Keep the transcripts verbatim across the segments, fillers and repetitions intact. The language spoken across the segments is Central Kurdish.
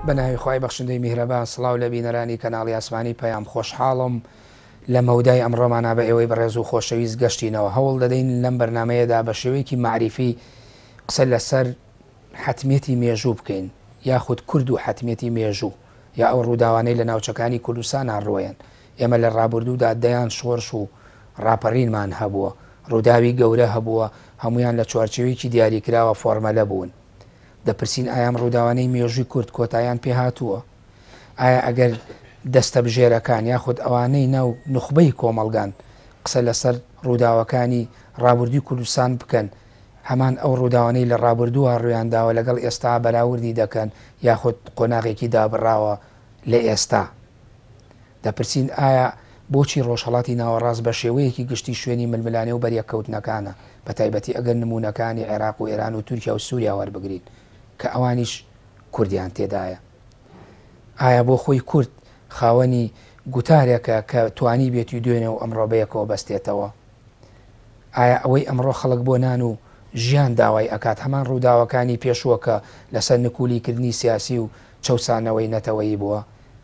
بەناوی خوای بەخشندەی میهرەبان سڵاو لە بینەرانی کەناڵی ئاسمانی پەیام خۆشحاڵم لە مەودای ئەمڕۆمانە بە ئێوەی بەڕێز و خۆشەویست گەشتینەوە هەوڵ دەدەین لەم بەرنمەیەدا بە شێوەیەکی معریفی قسە لەسەر حتمێتی مێژوو بکەین یاخود کورد و حتمێتی مێژوو یا ئەو ڕووداوانەی لە ناوچەکانی کوردستان ڕۆیان ئێمە لە ڕابردوودا دەیان شۆرش و ڕاپەڕینمان هەبووە ڕووداوی گەورە هەبووە هەمویان لە چوارچێوەیەکی دیاریکراوە فۆرمەلە بوون دەپرسین ئایام ڕووداوانەی مێژووی کورد کۆتاییان پێ هاتووە ئایا ئەگەر دەستە بژێرەکان یاخود ئەوانەی ناو نوخبەی کۆمەڵگان قسە لەسەر ڕووداوەکانی ڕابردووی کوردستان بکەن هەمان ئەو ڕووداوانەی لە ڕابردووە ڕوویانداوە لەگەڵ ئێستا بەراوردی دەکەن یاخود قۆناغێکی دابڕاوە لە ئێستا دەپرسین ئایا بۆچی ڕۆژهەڵاتی ناوەڕاست بە شێوەیەکی گشتی شوێنی ململانێ و بەریەکەوتنەکانە بە تایبەتی ئەگەر نمونونەکانی عێراق و ئێران و تورکیا و سووریا وەربگرین کە ئەوانیش کوردیان تێدایە ئایا بۆ خۆی کورد خاوەنی گوتارێکە کە توانی بێتی دوێنێ و ئەمڕۆ بەیەکەوە بەستێتەوە ئایا ئەوەی ئەمڕۆ خەڵک بۆ نان و ژیان داوای ئەکات هەمان ڕووداوەکانی پێشووەکە لەسەر نکولیکردنی سیاسی و چەسانەوەی نەتەوەیی بووە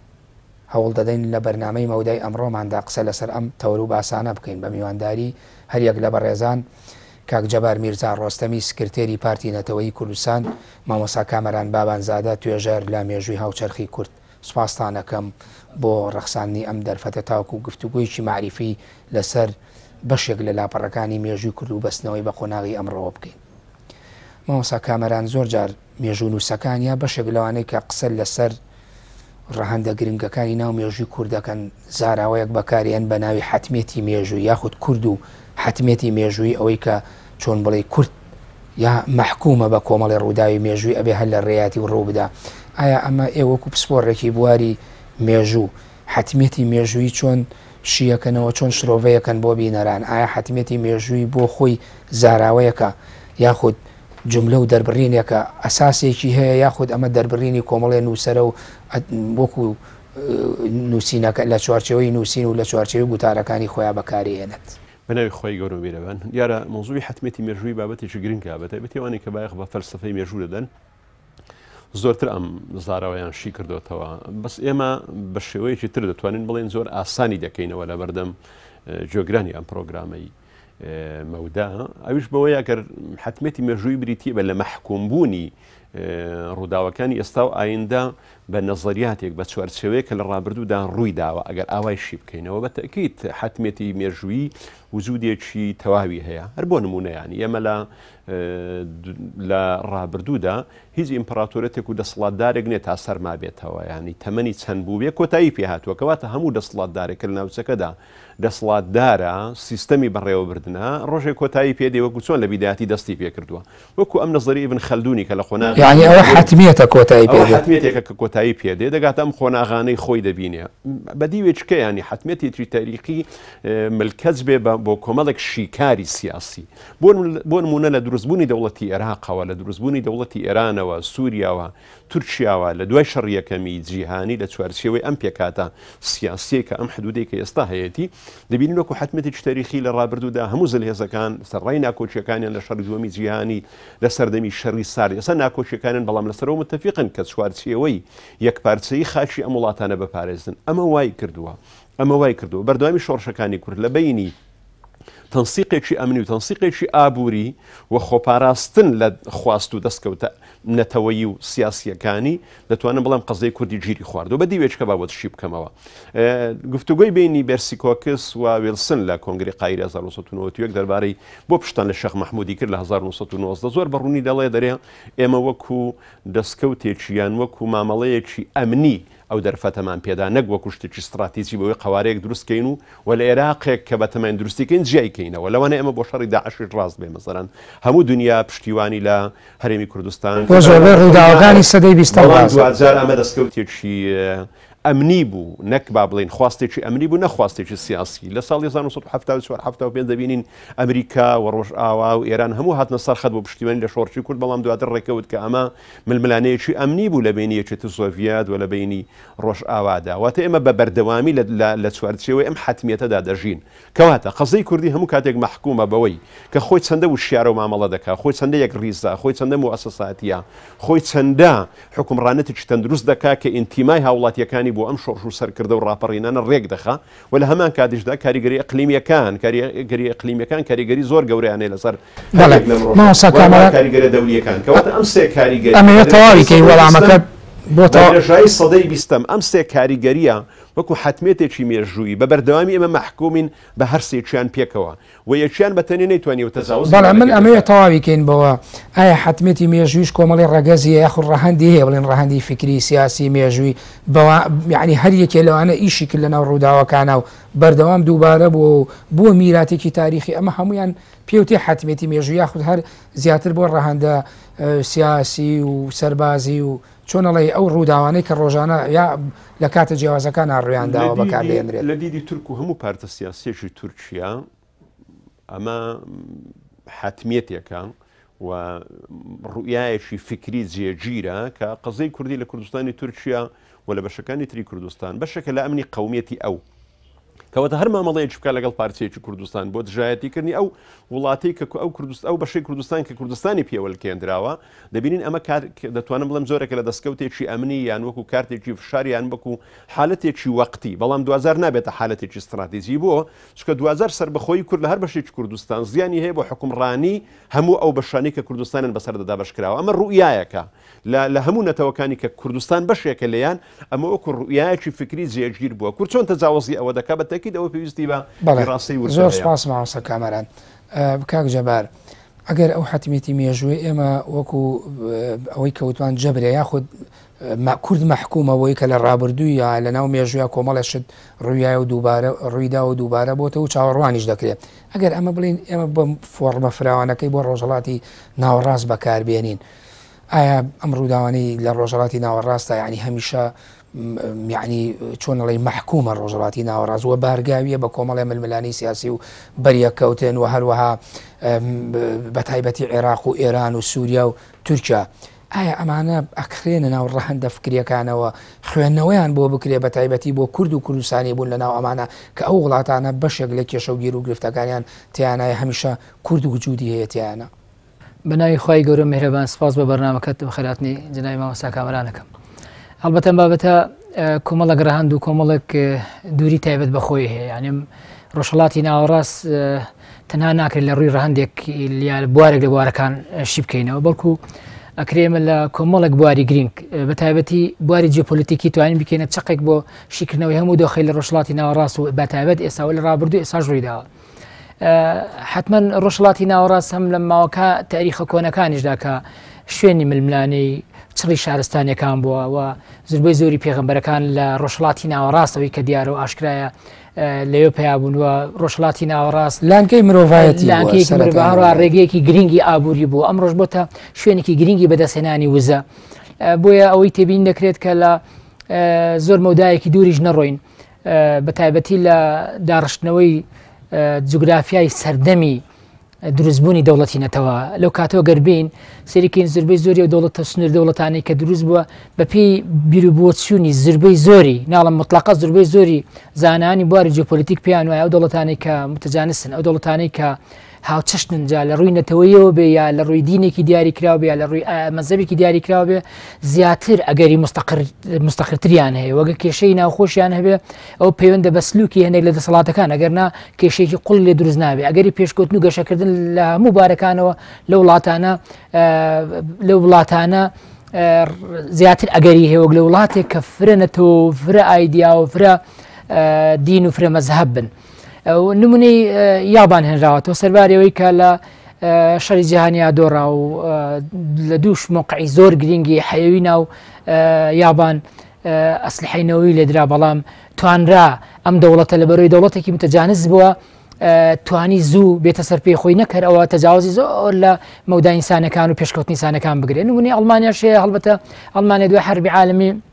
هەوڵ دەدەین لە بەرنامەی مەودای ئەمڕۆماندا قسە لەسەر ئەم تەور و باسانە بکەین بە میوانداری هەریەک لە بەڕێزان کاک جەبار میرزا ڕۆستەمی سکرتێری پارتی نەتەوەیی کوردستان مامۆستا کامەران بابانزادە توێژەر لە مێژووی هاوچەرخی کورد سوپاستانەکەم بۆ ڕەخسانی ئەم دەرفەتە تاوکو و گفتوگویکی معریفی لەسەر بەشێک لە لاپەڕەکانی مێژووی کورد و بەستنەوەی بە قۆناغی ئەمڕۆوە بکەین مامۆستا کامەران زۆر جار مێژوو نووسەکان یا بەشێک لەوانەی کە قسە لەسەر ڕەهەندە گرنگەکانی ناو مێژووی کوردەکەن زاراوەیەک بەکارێن بە ناوی حتمێتی مێژووی یاخود کورد و حتمێتی مێژووی ئەوەی کە چۆن بڵێ کورد یا مەحکومە بە کۆمەڵی ڕووداوی مێژووی ئەبێ هەر لە ڕێیاتی و ڕوو بدا ئایا ئەمە ئێوەکو پسپۆڕێکی بواری مێژوو حتمێتی مێژووی چۆن شیەکەنەوە چۆن شرۆڤەیەکەن بۆ بینەران ئایا حتمێتی مێژووی بۆ خۆی زاراوەیەکە یاخود جملە و دەربڕینێکە ئەساسێکی هەیە یاخود ئەمە دەربڕینی کۆمەڵێ نووسەرە و وەکو نووسینەکە لە چوارچەوەی نووسین و لە چوارچەوەی گوتارەکانی خۆیان بەکارێنێت بەناوی خۆی گەورە بیرەبن یارە مۆزووی حتمێتی مێژووی بابەتێکی گرنگە بەتایبەتیوانی کە بایەخ بە فەلسفەی مێژوو دەدەن زۆرتر ئەم زاراوەیان شی کردوتەوە بەس ئێمە بە شێوەیەکی تر دەتوانین بڵێن زۆر ئاسانی دەکەینەوە لە بەردەم جۆگرانی ئەم پرۆگرامەی مەودا ئەویش بەوەی ئەگەر حتمێتی مێژووی بریتیە بە لە مەحکومبوونی ڕووداوەکانی ئێستا و ئایندا بە نەزەریاتێک بە چوارچێوەیە کە لە ڕابردوودا ڕووی داوە ئەگەر ئاوای شی بکەینەوە بە تەکیت حتمێتی مێژووی وجودێکی تەواوی هەیە هەر بۆ نمونەیانی ئێمە لە لە ڕابردوودا هیچ ئیمپراتۆرەتێک و دەسڵاتدارێک نێت تا سەرما بێتەوە ینی تەمەنی چەند بوو بێ کۆتایی پێ هاتووە کەواتە هەموو دەسڵاتدارێک لە ناوچەکەدا دەسڵاتدارە سیستەمی بەڕێوەبردنە ڕۆژێک کۆتایی پێدێ وەکو چۆن لە بیداتی دەستی پێ کردووە وەکو ئەم نەزەری ئبن خەلدونی کە لە خۆنا یعنی ئەوە حتمیەتە کۆتایی پێ حتمێتێکە کە کۆتایی پێدێ دەگات ئەم خۆناغانەی خۆی دەبینێ بەدیوێچکە ینی حتمێتێکی تاریخی ملکەت بێ بۆ کۆمەڵێک شیکاری سیاسی بۆ نمونە لە دروستبوونی دەوڵەتی عێراقەوە لە دروستبوونی دەوڵەتی ئێرانەوە سووریاوە تورکیاوە لە دوای شەڕ یەکەمی جیهانی لە چوارچێوەی ئەم پێکاتە سیاسیە کە ئەم حدودەی کە ئێستا هەیەی دەبینین وەکو حتمێتێکی تاریخی لە ڕابردوودا هەموو زلهێزەکان سەرڕای ناکۆچیەکانیان لە شەڕی دووەمی جیهانی لە سەردەمی شەڕی سارد ئێستا ناکۆچیەکانیان بەڵام لەسەرەوە متفقن کە چوارچێوەی یەکپارچەیی خاچی ئەم وڵاتانە بپارێزن ئەمە وای کردووە ئەمە وای کردووە بەردەوامی شۆڕشەکانی کورد لە بینی تەنسیقێکی ئەمنی و تەنسیقێکی ئابووری و خۆپاراستن لە خواست و دەستکەوتە نەتەوەیی و سیاسیەکانی دەتوانم بڵام قەزەی کوردی گیری خواردو بە دیوێچکە بابەت شی بکەمەوە گفتوگوی بینی بەرسیکۆکس و ویلسن لە کۆنگری قایری هەزار و نۆ سەد و نۆڤە و یەک دەربارەی بۆ پشتان لە شەخ مەحموودی کرد لە هەزار و نۆ سەد و نۆزدە زۆر بەڕوونی دەڵێ دەرێ ئێمە وەکو دەستکەوتێکی یان وەکو مامەڵەیەکی ئەمنی ئەو دەرفەتەمان پێدا نەک وەکو شتێکی استراتیجی بەوەی قوارەیەک دروستکەین و و لە عێراقێک کە بەتەمەین دروستیکەین جیایکەینەوە لەوانە ئێمە بۆ شەڕی داعشی ڕاست بێ مەسەڵەن هەموو دنیا پشتیوانی لە هەرێمی کوردستان ڕووداوەکانی سەدەی بیستم دوجار ئەمە دەستکەوتێکی ئەمنی بوو نەک با بڵین خواستێکی ئەمنی بوو نەخواستێکی سیاسی لە ساڵی هەزار و نۆ سەد و هەفتاد و پێنج دەبینین ئەمریکا و ڕۆژئاوا و ئێران هەموو هاتنە سەرخەت بۆ پشتیوانی لە شۆڕشی کورد بەڵام دواتر ڕێکەوت کە ئەمە ململانەیەکی ئەمنی بوو لە بینی یەکێتی سۆڤیەت و لە بینی ڕۆژئاوادا واتە ئێمە بە بەردەوامی لە چوارچێوەی ئەم حتمیەتەدا دەژین کەواتە قەزەی کوردی هەموو کاتێک مححکومە بەوەی کە خۆی چەندە وشیارە و مامەڵە دەکات خۆی چەندە یەک ڕیزە خۆی چەندە موسەساتیە خۆی چەندە حکومڕانەتێکی تەندروست دەکات کە ئینتیمای هاوڵاتیەکانی بۆ ئەم شۆڕش و سەرکردە و ڕاپەڕینانە ڕێک دەخا و لە هەمان کاتیشدا کاریگەری ئەقلیمیەکان کاریگەری ئەقلیمیەکان کاریگەری زۆر گەورەیانەیە لەسەر کاریگەرە دەولیەکان کەواتە ئەم سێ کاریگەری ئەمە تەواوی کەی وەڵامەکە بۆ ڕێژایی سەدەی بیستەم ئەم سێ کاریگەریە وەکو حتمێتێکی مێژووی بە بەردەوامی ئێمە مححکومین بە هەر سێکیان پێکەوە و یەکیان بەتەنێ نەیتوانیوە تەجاوز بەڵام من ئەمەیە تەواوی کەین بەوە ئایا حتمێتی مێژوویش کۆمەڵی ڕەگەزی یاخود ڕەهەندی هەیە بڵێن ڕەهەندی فکری سیاسی مێژووی یعنی هەر یەکێ لەوانە ئیشی کرد لەناو ڕووداوەکانە و بەردەوام دووبارە بۆ بۆ میراتێکی تاریخی ئەمە هەمویان پێوتێ حتمێتی مێژووی یاخود هەر زیاتر بۆ ڕەهەندە سیاسی و سەربازی و چۆنەڵی ئەو ڕووداوانەی کە ڕۆژانە یا لە کاتە جیاوازەکان ئاڕویانداوە بەکاردێنرێت لە دیدی تورک و هەموو پارتە سیاسیێکی تورکیا ئەمە حتمیەتێکە و ڕوئایەکی فکری جێگیرە کە قەزەی کوردی لە کوردستانی تورکیا و لە بەشەکانی تری کوردستان بەشەکە لە ئەمنی قەومیەتی ئەو کەواتە هەر مامەڵەیەکی بکە لەگەڵ پارچەیەکی کوردستان بۆ دژایەتیکردنی ئەو وڵاتی کە ئەو ئەو بەشەی کوردستان کە کوردستانی پێوەلکێنراوە دەبینین ئەمە دەتوانم بڵم زۆرێکە لە دەستکەوتێکی ئەمنی یان وەکو کارتێکی فشاریان بکو حالەتێکی وەقتی بەڵام دوازار نابێتە حالەتێکی استراتیژی بۆ چکە دوازار سەربەخۆی کورد لە هەر بەشێکی کوردستان زیانی هەیە بۆ حکومڕانی هەموو ئەو بەشانی کە کوردستانن بەسەردەدا بەشکراوە ئەمە ڕوئایەکە لە هەموو نەتەوەکانی کە کوردستان بەشێکە لەیان ئەمە وەکو ڕوئایەکی فکری جێگیر بووە کورد چۆن تەجاوزی ئەوە دەکات بەتەکید ئەوە پێویستی بە ڕاستی زۆر سپاس ماوەسە کامەران کاک جەبار ئەگەر ئەو حتمیەتی مێژووی ئێمە وەکو ئەوەی کەوتوان جەبرێ یاخود کورد مححکومەوەی کە لە ڕابردوویە لە ناو مێژوویە کۆمەڵەشت ڕوویای و دووبارە ڕوویدا و دووبارە بۆتە و چاوەڕوانیش دەکرێت ئەگەر ئەمە بڵین ئێمە بەم فۆرمە فراوانەکەی بۆ ڕۆژهەڵاتی ناوەڕاست بەکاربێنین ئایا ئەم ڕووداوانەی لە ڕۆژهەڵاتی ناوەڕاستە یعنی هەمیشە یعنی چۆنەڵی مححکومە ڕۆژهەڵاتی ناوەڕاست وە بارگاویە بە کۆمەڵی ململانی سیاسی و بەریەکەوتن و هەروەها بە تایبەتی عێراق و ئێران و سووریا و تورکیا ئایا ئەمانە ئەکرێنە ناو ڕەهەندە فکریەکانەوە خوێندنەوەیان بۆ بکرێ بە تایبەتی بۆ کورد و کوردستانی بوون لە ناو ئەمانە کە ئەو وڵاتانە بەشێک لە کێشە و گیر و گرفتەکانیان تیانایە هەمیشە کورد و وجودی هەیە تیانە بەناوی خی گەورە میهرەبان سپاس بە بەرنامەکەت و خەراتنی جنای مامۆستا کامەرانەکەم هەڵبەتە بابەتە کۆمەڵێک ڕەهەند و کۆمەڵێک دووری تایبەت بەخۆی هەیە یعنی ڕۆژهەڵاتی ناوەڕاست تەنها ناکرێت لە ڕووی ڕەهەندێک بوارێک لە بوارەکان شی بکەینەوە بەڵکو ئەکرێمە لە کۆمەڵێک بواری گرنگ بە تایبەتی بواری جیۆپۆلیتیکی توانین بکەینە چقێک بۆ شیکردنەوەی هەموو دۆخەی لە ڕۆژهەڵاتی ناوەڕاست و بە تایبەت ئێستا لە ڕابردوو ئێساش ڕوویداوە حتمما ڕۆژهەڵاتی ناوەڕاست هەم لە ماوەکە تاریخە کۆنەکانیشدا کە شوێنی ململانەی چڕی شارستانیەکان بووە و زربەی زۆری پێغەمبەرەکان لە ڕۆژهەڵاتی ناوەڕاستەوەی کە دیارە و ئاشکرایە لەوێ پێیابوون وە ڕۆژهەڵاتی ناوەڕاست لانکەی مرۆڤایەتی هەروە ڕێگەیەکی گرنگی ئابووری بوو ئەم ڕۆژ بۆتە شوێنێکی گرنگی بەدەستهێنانی وزە بۆیە ئەوەی تێبین دەکرێت کە لە زۆر مەودایەکی دووریش نەڕۆین بە تایبەتی لە داڕشتنەوەی جوگرافیای سەردەمی دروستبوونی دەوڵەتی نەتەوە لەو کاتەوە گەربین سەریکەین زربەی زۆری و دەوڵەتە سنوور دەوڵەتانی کە دروست بووە بەپێی بیرروبووچوونی زربەی زۆری ناڵم مطلقە زربەی زۆری زانانی بواری جیۆپۆلیتیک پێیان وایە ئەو دەوڵەتانی کە متجانسن ئەو دەوڵەتانی کە هاوچەشتن جا لە ڕووی نەتەوەیەوە بێ یا لە ڕووی دینێکی دیاریکراوە بێ یا لە ڕووی مەزەبێکی دیاریکراوە بێ زیاتر ئەگەری مستەقرتریان هەیە وەگە کێشەی ناوخۆشیان هەبێ ئەو پەیوەندە بە سلوکی هەندێک لە دەسەڵاتەکان ئەگەرنا کێشێکی قوڵ لێ دروست نابێ ئەگەری پێشکەوتن و گەشەکردن لە هەموو بارەکانەوە لە وڵاتانە لە وڵاتانە زیاتر ئەگەری هەیە وەک لە وڵاتێک کە فرەنەتەوە فرە ئایدیا و فرە دین و فرە مەزهەب بن نمونەی یابان هێنراوەتەوە سەربارەوەی کە لە شەڕی جیهانیا دۆڕا و لە دووش موقعی زۆر گرنگی حەیەوی ناو یابان ئەسلحەینەوەی لێدرا بەڵام توانرا ئەم دەوڵەتە لە بەرەوەی دەوڵەتێکی متەجانس بووە توانی زوو بێتە سەر پێی خۆی نەکرد ئەوە تەجاوزی زۆر لە مەودای ئینسانەکان و پێشکەوتنی ئینسانەکان بگرێن نمونەی ئەڵمانیا شەیە هەڵبەتە ئەڵمانیا دوای حەربی عالەمی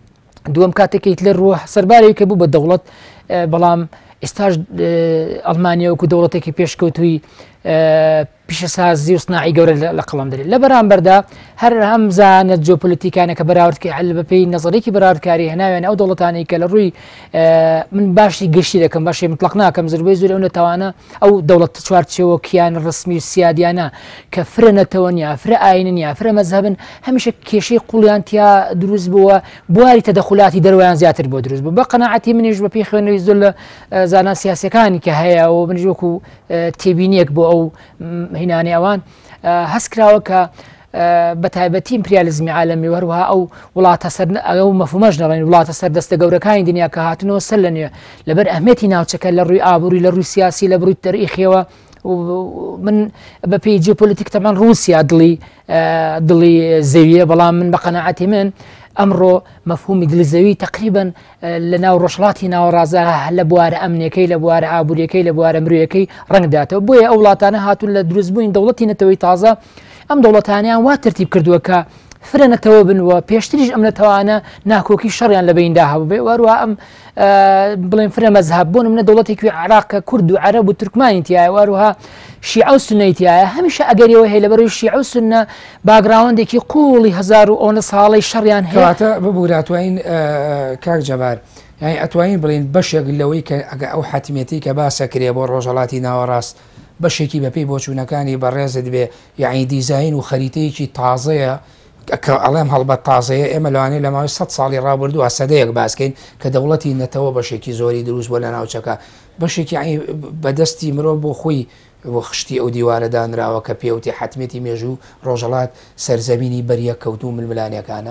دووەم کاتێکیت لە ڕوە سەربارەوەی کە بوو بە دەوڵەت بەڵام ئێستاش ئەڵمانیا وەکو دەوڵەتێکی پێشکەوتووی پیشەسازی و سناعی گەورە لە قەڵم دەرێت لە بەرامبەردا هەر هەم زانە جۆپۆلیتیکانە کە بەراوردکە هەل بەپێی نەزەرێکی بەراوردکاری هێناوێن ئەو دەوڵەتانی کە لە ڕووی من باشی گەشتی دەکەم باشی مطلق ناکەم زربەی زۆر ئەو نەتەوانە ئەو دەوڵەت چوارچێوە کیان ڕسمی و سیادیانە کە فرە نەتەوە یا فرە ئاینن یا فرە مەزهبن هەمیشە کێشەی قوڵیان تیا دروست بووە بواری تەدەخلاتی دەروایان زیاتر بۆ دروست بوو بە قەناعەتی منیش بە پێی خوێنەوەی زۆر لە زانان سیاسەکانی کە هەیە و منیش وەکو تێبینیەک بۆ ئەو هینانی ئەوان هەست کراوە کە بە تایبەتی ئیمپریالیزمی عالەمی وەروها ئەو وڵاتە سەر ئەو مەفهومەش نەڵێن وڵاتە سەردەستە گەورەکانی دنیا کە هاتنەوە سەر لە نوێ لەبەر ئەهمێتی ناوچەکە لە ڕووی ئابووری لە ڕووی سیاسی لە بڕووی تەریخیەوە من بەپێی جیۆپۆلیتیک تەمان رووسیا دڵی دڵی زەویە بەڵام من بە قەناعەتی من ئەمڕۆ مەفهومی دڵی تقریبا لە ناو ڕۆژهڵاتی ناوەڕازە لە بوارە ئەمنیەکەی لە بوارە ئابوووریەکەی لە بوارە مرۆیەکەی ڕنگداتەوە بۆیە ئەو وڵاتانە هاتوون لە دروستبووین دەوڵەتی نەتەوەی تازە ئەم دەوڵەتانیان وا ترتیب کردووە کە فرە نەتەوە بنوە پێشتریش ئەم نەتەوانە ناکۆکی شەڕیان لە بەیندا هەبوو وەروە ئەم بڵێن فرە مەزهب بۆن منە دەوڵەتێکی عێراق کورد و عەرەب و تورکمانی تایە وەروها شیعە و سونەی تایە هەمیشە ئەگەریەوە هەیە لەبەرەوەی شیعە و سونە باگراوندێکی قوڵی هەزار و ئەوە ساڵەی شەڕیان هەیە ببووراتوین کاک جەبار یعنی ئەتوانین بڵین بەشێک لەوەی کە ئەگە ئەو حتمیەتی کە باسەکرێ بۆ ڕۆژهڵاتی ناوەڕاست بەشێکی بەپێی بۆچوونەکانی بەڕێزت بێ یعنی دیزاین و خەریتەیەکی تازەیە کە ئەڵێم هەڵبەت تازەیە ئێمە لەوانەیە لە ماوەی سەد ساڵی ڕابردووە سەدەیەک باسکەین کە دەوڵەتی نەتەوە بەشێکی زۆری دروست بۆ لە ناوچەکە بەشێکی بەدەستی مرۆڤ بۆ خۆی بۆ خشتی ئەو دیوارە دانراوە کە پێوتی حتمێتی مێژوو ڕۆژەڵات سەرزەمینی بەریە کەوتو ململانیەکانە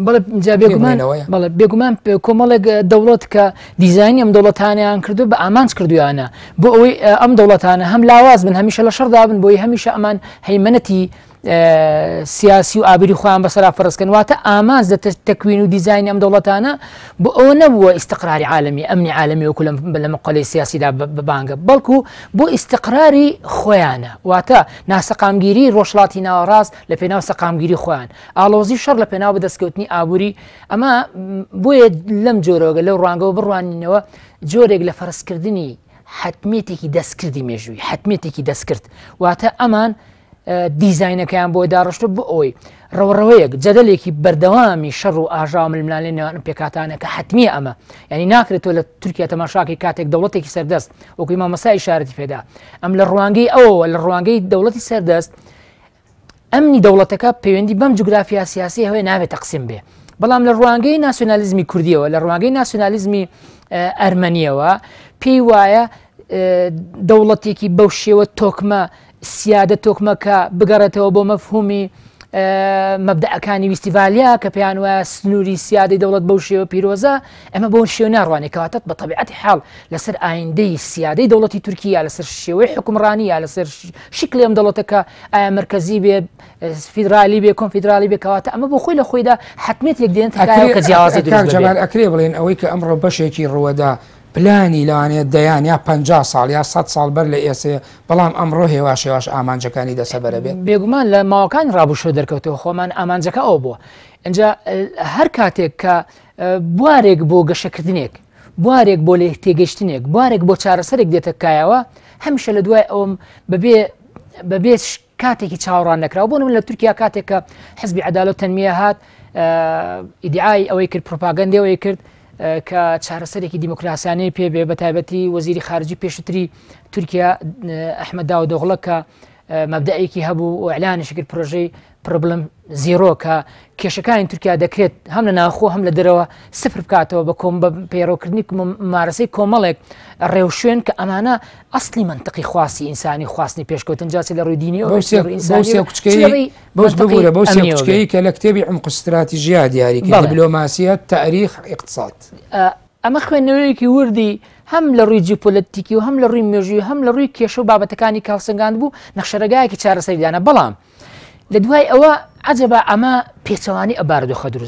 بەڵێ بێگومان کۆمەڵێک دەوڵەت کە دیزانی ئەم دەوڵەتانیان کردو بە ئامانج کردویانە بۆ ئەوەی ئەم دەوڵەتانە هەم لاواز بن هەمیشە لە شەڕدا بن بۆی هەمیشە ئەمان هەیمەنەتی سیاسی و ئابری خۆیان بەسەرا فەرزکەن واتە ئامانج لە تەکوین و دیزانی ئەم دەوڵەتانە بۆ ئەوە نەبووە ئیستقراری عالەمی ئەمنی عالەمی وەکو لە مەقەلەی سیاسیدا ببانگە بەڵکو بۆ ئیستقراری خۆیانە واتە ناسەقامگیری ڕۆژهڵاتی ناوەڕاست لە پێناو سەقامگیری خۆیان ئاڵۆزی شەڕ لە پێناو بەدەستکەوتنی ئابووری ئەمە بۆیە لەم جۆرەوەگە لەو ڕوانگەوە بڕوانینەوە جۆرێک لە فەرزکردنی حتمێتێکی دەستکردی مێژووی حتمێتێکی دەستکرد واتە ئەمان دیزاینەکەیان بۆ داڕشتە بۆ ئەوی ڕەوڕەوەیەک جەدەلێکی بەردەوامی شەڕ و ئاژا ململانێ نێوان پێکاتانە کە حتمیە ئەمە یعنی ناکرێتەوە لە تورکیا تەماشاکی کاتێک دەوڵەتێکی سەردەست وەکوی مامەسای ئیشارەتی پێدا ئەم لە ڕوانگەی ئەوەوە لە ڕوانگەی دەوڵەتی سەردەست ئەمنی دەوڵەتەکە پەیوەندی بەم جوگرافیا سیاسی هەوەی ناوێت تەقسیم بێ بەڵام لە ڕوانگەی ناسیۆنالیزمی کوردیەوە لە ڕوانگەی ناسیۆنالیزمی ئەرمەنیەوە پێی وایە دەوڵەتێکی بەو شێوە تۆکمە سیادە تۆکمەکە بگەڕێتەوە بۆ مەفهومی مەبدەعەکانی ویستیڤالیا کە پێیان وایە سنووری سیادەی دەوڵەت بەو شێوە پیرۆزە ئەمە بۆ شێو ناڕوانێت کەواتەت بە تەبیعەتی حاڵ لەسەر ئایندەی سیادەی دەوڵەتی تورکیا لەسەر شێوەی حکومڕانی یا لەسەر شکلی ئەم دەوڵەتەکە ئایا مرکزی بێ فیدرالی بێ کۆنفیدرالی بێ کەواتە ئەمە بۆ خۆی لە خۆیدا حتمێت یەک دێن کە جیاوازی دروست بێت ئەکرێ بڵێن ئەوەی کە ئەمڕۆ بەشێکی ڕوەدا پلانی لەوانێت دەیان یا پەنجا ساڵ یا سەد ساڵ بەر لە ئێسێ بەڵام ئەمڕۆ هێوا شێواش ئامانجەکانی دەسەبەرە بێت بێگومان لە ماوەکان ڕابووشە دەرکەوتەوە خۆمان ئامانجەکە ئەو بووە اینجا هەر کاتێک کە بوارێک بۆ گەشەکردنێک بوارێک بۆ لێ تێگەشتنێک بوارێک بۆ چارەسەرێک دێتە کایەوە هەمیشە لە دوای ئەوم بەبێ بەبێ کاتێکی چاوەڕان نەکراوە بۆ من لە تورکیا کاتێک کە حزبی عەدالەت و تەنمیە هات ئیدعای ئەوەی کرد پرۆپاگەندەوەی کرد کە چارەسەرێکی دیموکراسیانەی پێبێ بە تایبەتی وەزیری خارجی پێشتری تورکیا ئەحمەد داودۆغڵە کە مەبدەعێکی هەبوو و ئەعلانیشی کرد پرۆژەی پرۆبلەم زیرۆ کە کێشەکانی تورکیا دەکرێت هەم لە ناوخۆ هەم لە دەرەوە سفر بکاتەوە بە کۆم بە پەیڕۆکردنی مارەسەی کۆمەڵێک ڕێوشوێن کە ئەمانە ئەسلی منطقی خواسی ئینسانی خواستنی پێشکەوتن جاسی لە ڕووی دینی بۆ بۆچکەی کە لە کتێبی عمق استراتیژیا دیاریکرد دیپلۆماسیە تاریخ اقتصاد ئەمە خوێندنەوەیەکی وردی هەم لە ڕووی جیۆپۆلیتیکی و هەم لە ڕووی مێژووی هەم لە ڕووی کێشە و بابەتەکانی کاڵسەنگاند بوو نەخشەرەگایەکی چارەسەریدانە بەڵام لە دوای ئەوە عەجەبە ئەمە پێچەوانی ئەباردۆخە دروست بوو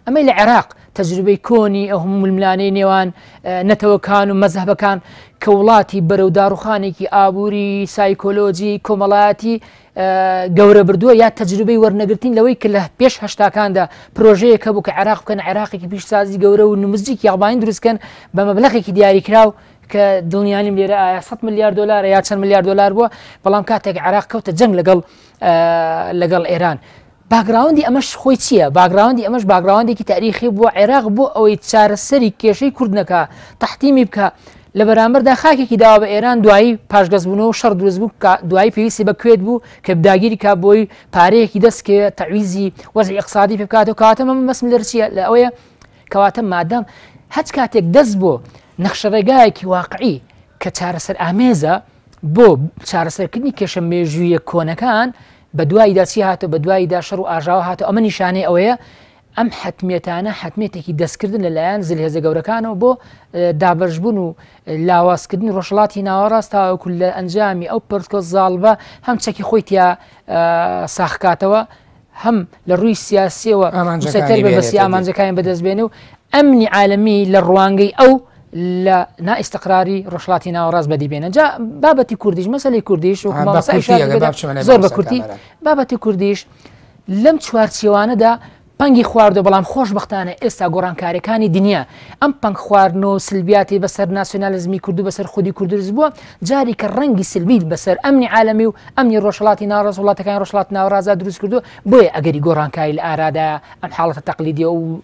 ئەمە لە عێراق تەجروبەی کۆنی ئەو هەموو ململانەی نێوان نەتەوەکان و مەزهبەکان کە وڵاتی بەرەو داڕوخانێکی ئابووری سایکۆلۆجی کۆمەڵایەتی گەورە بردووە یا تەجروبەی وەرنەگرتین لەوەی کە لە پێش هەشتاکاندا پرۆژەیەکە بوو کە عێراق بکەن عێراقێکی پیشسازی گەورە و نموزجێکی یاغبانی دروستکەن بە مەبلەغێکی دیاریکراو کە دڵنیانیم لێرە ئایا سەد ملیار دلار یا چەند ملیار دلار بووە بەڵام کاتێک عێراق کەوتە جەنگ لەگەڵ لەگەڵ ئێران باگراوندی ئەمەش خۆی چییە؟ باگراوندی ئەمەش باگراوندێکی تاریخی بووە عێراق بۆ ئەوەی چارەسەری کێشەی کورد نەکا تەحتیمی بکە لە بەرامبەردا خاکێکی داوا بە ئێران دوایی پاشگەزبوونەوە شەڕ دروست بوو دوایی پێویستی بە کوێت بوو کە بداگیری کا بۆی پارەیەکی دەستکە تەعویزی وەزعی اقتصادی پێ بکاتەوە کەواتە مەمە مەسم لەرچیە لە ئەوەیە کەواتە مادام هەچ کاتێک دەست بۆ نەخشەڕێگایەکی واقعی کە چارەسەر ئامێزە بۆ چارەسەرکردنی کێشە مێژوویە کۆنەکان بە دواییدا چی هاتە بە دواییدا شەڕ و ئاژاوە هاتە ئەمە نیشانەی ئەوەیە ئەم حتمێتانە حتمێتێکی دەستکردن لەلایەن زلهێزە گەورەکانەوە بۆ دابەشبوون و لاوازکردنی ڕۆژهڵاتی ناوەڕاست تاوەکو لە ئەنجامی ئەو پرتکۆ زاڵبە هەم چەکی خۆی تیا ساخکاتەوە هەم لە ڕووی سیاسیەوە سەتەر بەبەسی ئامانجەکانی بەدەستبێنێ و ئەمنی عالەمی لە ڕوانگەی ئەو لە نائیستقراری ڕۆژهڵاتی ناوەڕاست بەدیبێنە جا بابەتی کوردیش مەسەلەی کوردیش و زۆر بە کورتی بابەتی کوردیش لەم چوارچێوانەدا پەنگی خواردە بەڵام خۆشبەختانە ئێستا گۆڕانکاریەکانی دنیا ئەم پەنگ خواردنەوە سلبیاتی بەسەر ناسیۆنالیزمی کورد و بەسەر خودی کوردرز بووە جاری کە ڕەنگی سلبیل بەسەر ئەمنی عالەمی و ئەمنی ڕۆژهڵاتی ناوەڕاست وڵاتەکانی ڕۆژهڵاتی ناوەڕاست دروست کردو بۆیە ئەگەری گۆڕانکاری لە ئارادایە ئەم حاڵەتە تەقلیدیە و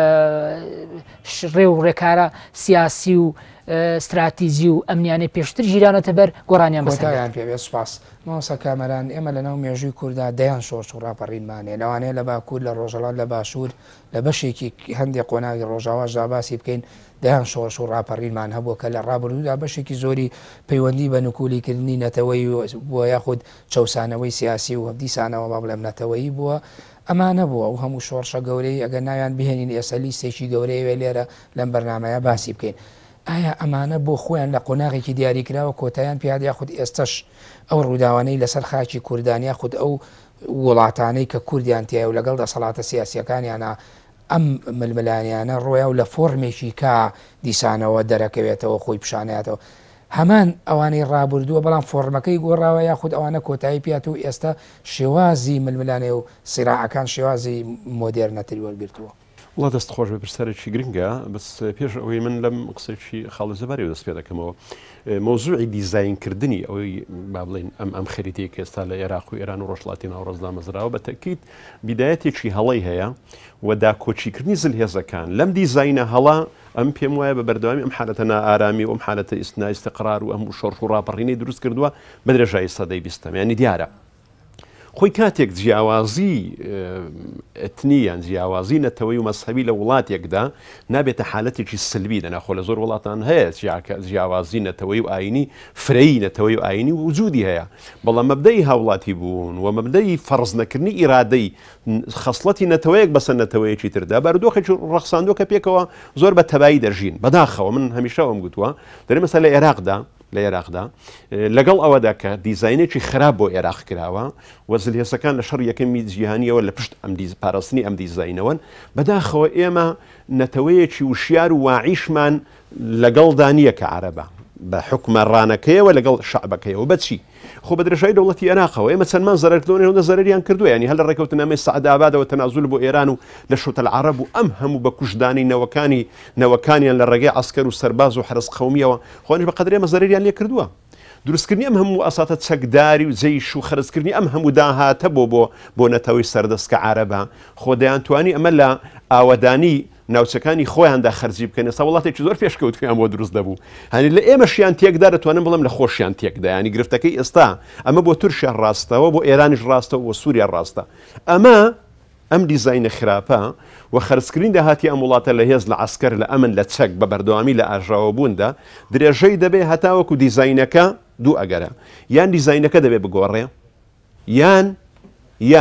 ڕێ و ڕێکارە سیاسی و استراتیژی و ئەمنیانەی پێشتر ژیرانەتە بەر گۆڕانیان بەسەریان پێ بێت سوپاس مامۆستا کامەران ئێمە لەناو مێژووی کووردا دەیان شۆرش و ڕاپەڕینمانێ لەوانەیە لە باکوور لە ڕۆژهەڵات لە باشوور لە بەشێکی هەندێک قۆناغی ڕۆژاوا ژاباسی بکەین دەیان شۆرش و ڕاپەڕینمان هەبووە کە لە ڕابردوودا بەشێکی زۆری پەیوەندی بە نکولیکردنی نەتەوەی بووە یاخود چەسانەوەی سیاسی و هەبدیسانەوە با بڵێم نەتەوەیی بووە ئەمانە بووە و هەموو شۆڕشە گەورەی ئەگەر ناویان بهێنین ئێستا لیستێکی گەورەیە لێرە لەم بەرنامەیە باسی بکەین ئایا ئەمانە بۆ خۆیان لە قۆناغێکی دیاریکراوە کۆتاییان پیاد یاخود ئێستش ئەو ڕووداوانەی لەسەر خاکی کوردانیا خود ئەو وڵاتانەی کە کوردیان تایە و لەگەڵ دەسەڵاتە سیاسیەکانیانە ئەم ململانیانە ڕۆیا و لە فۆرمێکی کا دیسانەوە دەرەکەوێتەوە خۆی پیشانەتەوە هەمان ئەوانەی ڕابردووە بەڵام فۆرمەکەی گۆڕاوە یاخود ئەوانە کۆتایی پیات و ئێستا شێوازی ململانێ و سیراعەکان شێوازی مۆدێرنەتری وەرگرتووە وڵات دەست خۆش بە پرسەرێکی گرنگە بەس پێش ئەوەی من لەم قسێکی خاڵە زەباری و دەست پێ دەکەمەوە مۆزوعی دیزاینکردنی ئەوەی با بڵێن ئەم ئەم خەریتەیە کە ئێستا لە عێراق و ئێران و ڕۆژهڵاتی ناوەڕاستدا مەزراوە بە تەکید بیدایەتێکی هەڵەی هەیە و داکۆچیکردنی زلهێزەکان لەم دیزاینە هەڵا ئەم پێم وایە بە بەردەوامی ئەم حالەتە نائارامی و ئەم حالەتە ئیسنائیستقرار و ئەم شۆڕش و ڕاپەڕینەی دروست کردووە بە درێژایی سەدەی بیستەم یعنی دیارە خۆی کاتێک جیاوازی ئەتنیان جیاوازی نەتەوەی و مەسحەبی لە وڵاتێکدا نابێتە حالەتێکی سلبی دەناخۆ لە زۆر وڵاتان هەیە جیاوازی نەتەوەی و ئاینی فرەی نەتەوەی و ئاینی وجودی هەیە بەڵام مەبدەی هاوڵاتی بوون و مەبدەی فەرز نەکردنی ئیرادەی خەسڵەتی نەتەوەیەک بەسەر نەتەوەیەکی تردا بەردۆخێکی ڕەخساندۆکە پێکەوە زۆر بە تەبایی دەژین بەداخەوە من هەمیشە ئەوم گوتووە دەرێ مەسەلە لە عێراقدا لە عێراقدا لەگەڵ ئەوەدا کە دیزاینێکی خراپ بۆ عێراق کراوە و زلهێزەکان لە شەڕ یەکەمی جیهانیەوە لە پشت ئەم پاراستنی ئەم دیزاینەوەن بەداخەوە ئێمە نەتەوەیەکی وشیار و واعیشمان لەگەڵ دانیە کە عەرەبە بە حکومە ڕانەکەیەوە لەگەڵ شعبەکەیەوە بەچی خۆ بە درێژایی دەوڵەتی عێراقەوە ئێمە چەندمان زەرەردۆنێ هەندە زەرەریان کردووە ینی هەل لە ڕێکەوتنامەی سەعدابادەوە تەنازول بۆ ئێران و لە شوتە العەرەب و ئەم هەموو بە کوژدانی نەوەکانی نەوەکانیان لە ڕێگەی عەسکەر و سەرباز و حرس قەومیەوە خۆنیش بە قەدرێ ئێمە زەرەریان لێ کردووە دروستکردنی ئەم هەموو ئەساتە چەکداری و جەیش و خەرجکردنی ئەم هەموو داهاتە بۆ بۆ بۆ نەتەوەی سەردەستکە عەرەبە خۆ دەیانتوانی ئەمە لە ئاوەدانی ناوچەکانی خۆیاندا خەرجی بکەن ئێستا وڵاتێکی زۆر پێشکەوتویان بۆ دروست دەبوو هەنی لە ئێمەشیان تێکدا دەتوانم بڵم لە خۆشیان تێکدا ینی گرفتەکەی ئێستا ئەمە بۆ تورکیا ڕاستەوە بۆ ئێرانیش ڕاستەوە بۆ سووریا ڕاستە ئەمە ئەم دیزاینە خراپە و خەرجکردنی داهاتی ئەم وڵاتە لە هێز لە عەسکەر لە ئەمن لە چەک بە بەردەوامی لە ئاژاوە بووندا درێژەی دەبێ هەتاوەکو دیزاینەکە دوو ئەگەرە یان دیزاینەکە دەبێ بگۆڕێ یان یان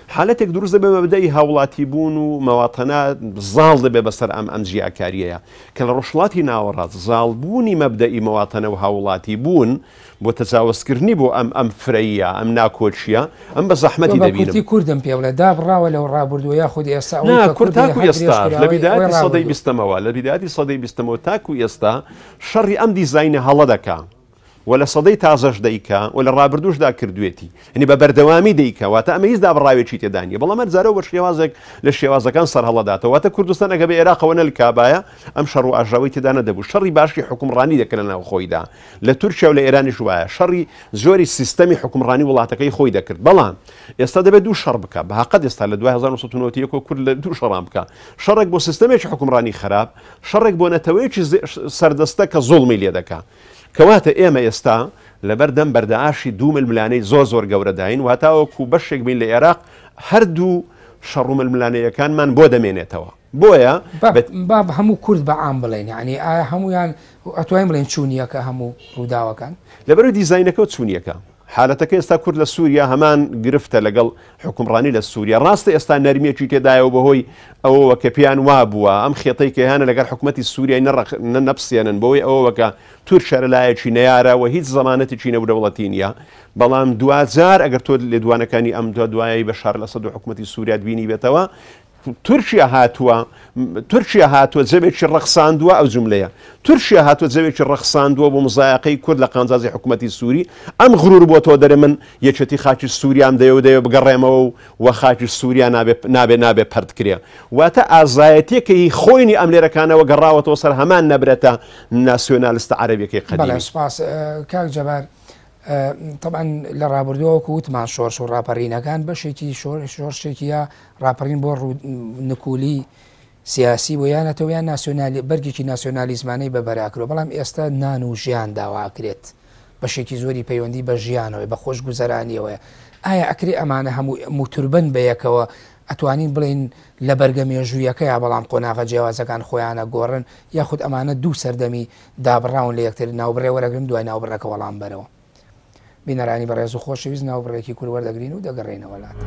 حالەتێک دروست دەبێ بەبدەی هاوڵاتی بوون و مەواتەنە زاڵ دەبێ بەسەر ئەم ئەم ژیاکاریەیە کە لە ڕۆژڵاتی ناوەڕات زاڵبوونی مەبدەئی مەواتەنە و هاوڵاتی بوون بۆ تەجاوزکردنی بۆ ئەم ئەم فرەیە ئەم ناکۆچیە ئەم بە زەحمەتی دەبینم کوردم پێ بڵێ دابڕاوە لەو ڕابردووە یاخود ئێستا کورد تاکو ئێستا لە بیداەتی سەدەی بیستەمەوە لە بیداەتی سەدەی بیستەمەوە تاکو ئێستا شەڕی ئەم دیزاینە هەڵە دەکا و لە سەدەی تازەش دەیکا و لە ڕابردوشدا کردوێتی هەنی بە بەردەوامی دەیکە واتە ئەمە هیچ دابڕاوێکی تێدانیە بەڵام جارەوە بە شێوازێک لە شێوازەکان سەر هەڵەداتەوە واتە کوردستان ئەگە بە ئێراقەوە نە کابایە ئەم شەڕ و ئاژاوی تێدا نەدەبوو شەڕی باشی حکومڕانی دەکەن لە ناو خۆیدا لە تورکیا و لە ئێرانیش وایە شەڕی زۆری سیستەمی حکومڕانی وڵاتەکەی خۆی دەکرد بەڵام ئێستا دەبێت دوو شەڕ بکە بە حەقەت ئێستا لە دوای هەزار و نۆ سەد و نۆ یەک کورد لە دوو شەڕام بکە شەڕێک بۆ سیستەمێکی حکومڕانی خراپ شەڕێک بۆ نەتەوەیەکی سەردەستە کە زوڵمی لێ دەکا کەواتە ئێمە ئێستا لەبەردەم بەردەعاشی دوو ململانەی زۆر زۆر گەورەداین واتاوەکو بەشێک بین لە عێراق هەردوو شەڕ و ململانەیەکانمان بۆ دەمێنێتەوە بۆیە باب هەموو کورد بە عام بڵێن یعنی ئایا هەمویان ئەتوانین بڵێن چوونیەکە هەموو ڕووداوەکان لەبەر دیزاینەکە و چوونیەکە حالەتەکە ئێستا کورد لە سووریا هەمان گرفتە لەگەڵ حکومڕانی لە سووریا ڕاستە ئێستا نەرمیەکی تێدایەوە بەهۆی ئەوەوە کە پێیان وا بووە ئەم خێتەی کەیانە لەگەڵ حکوومەتی سووریای نەپسێنن بەوەی ئەوەکە تورکیا لەلایەکی نەیارەوە هیچ زەمانەتێکی نەودەوڵەتی نیە بەڵام دوزار ئەگەر تۆ لێدوانەکانی ئەم دو دوایی بە شار لە سەد و حکوومەتی سووریا بینی بێتەوە تورکیا هاتووە تورکیا هاتووە جەبێکی ڕەخساندووە ئەو جملەیە تورکیا هاتووە جەوێکی ڕەخساندووە بۆ مزایقەی کورد لە قانجازی حکوومەتی سووری ئەم غرور بۆ تۆ دەرە من یەکێتی خاکی سووریام دەیە و دەیە بگەڕێمەوە و خاکی سووریا نابێ نابێ پەردکرێ واتە ئازایەتێکی خۆینی ئەم لێرەکانەوە گەڕاوەتەوە سەر هەمان نەبرێتە ناسیۆنالیستە عەرەبیەکەی قەدیمی. سپاس کاک جەبار طبعا لە ڕابردووەوەکو وتمان شۆرش و ڕاپەڕینەکان بەشێکی شۆرشێکی یا ڕاپەڕین بۆ نکولی سیاسی بۆ یانەتەوە یان ناسیۆنالی بەرگێکی ناسیۆنالیزمانەی بەبەراکرۆ بەڵام ئێستا نان و ژیان داواکرێت بەشێکی زۆری پەیوەندی بە ژیانەوەی بە خۆش گوزەرانیەوەیە ئایا ئەکرێ ئەمانە هەموو موتوربن بەیەکەوە ئەتوانین بڵین لە بەرگە مێژوویەکە یا بەڵام قۆناغە جیاوازەکان خۆیانە گۆڕن یاخود ئەمانە دوو سەردەمی دابڕاون لە یەکتر ناوبڕێ وەرەگرن دوای ناوبڕەکە وەڵام بەرەوە بینەرانی بەڕێز و خۆشەویست ناوبڕێکی کورد وەردەگرین و دەگەڕێنەوە لات.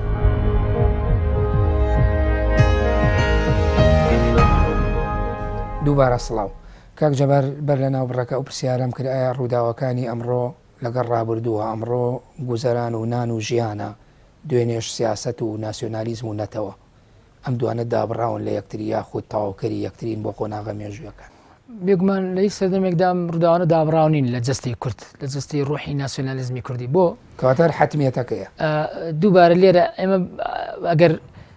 دووبارە سڵاو کاک جەبار بەر لە ناوبڕەکە ئەو پرسیارم کرد ئایا ڕووداوەکانی ئەمڕۆ لەگەڵ ڕابردووە ئەمڕۆ گوزەران و نان و ژیانە دوێنێش سیاست و ناسیۆنالیزم و نەتەوە ئەم دوانە دابڕاون لە یەکتری یاخود تاواوکەری یەکترین بۆ قۆناغە مێژوویەکان بێگومان لە هیچ سەردەمێکدا ڕووداوانە دابڕاونین لە جەستی کورد لە جەستی ڕۆحی ناسیۆنالیزمی کوردی بۆ کەواتە حتمیەتەکەیە دووبارە لێرە ئێمە ئەگەر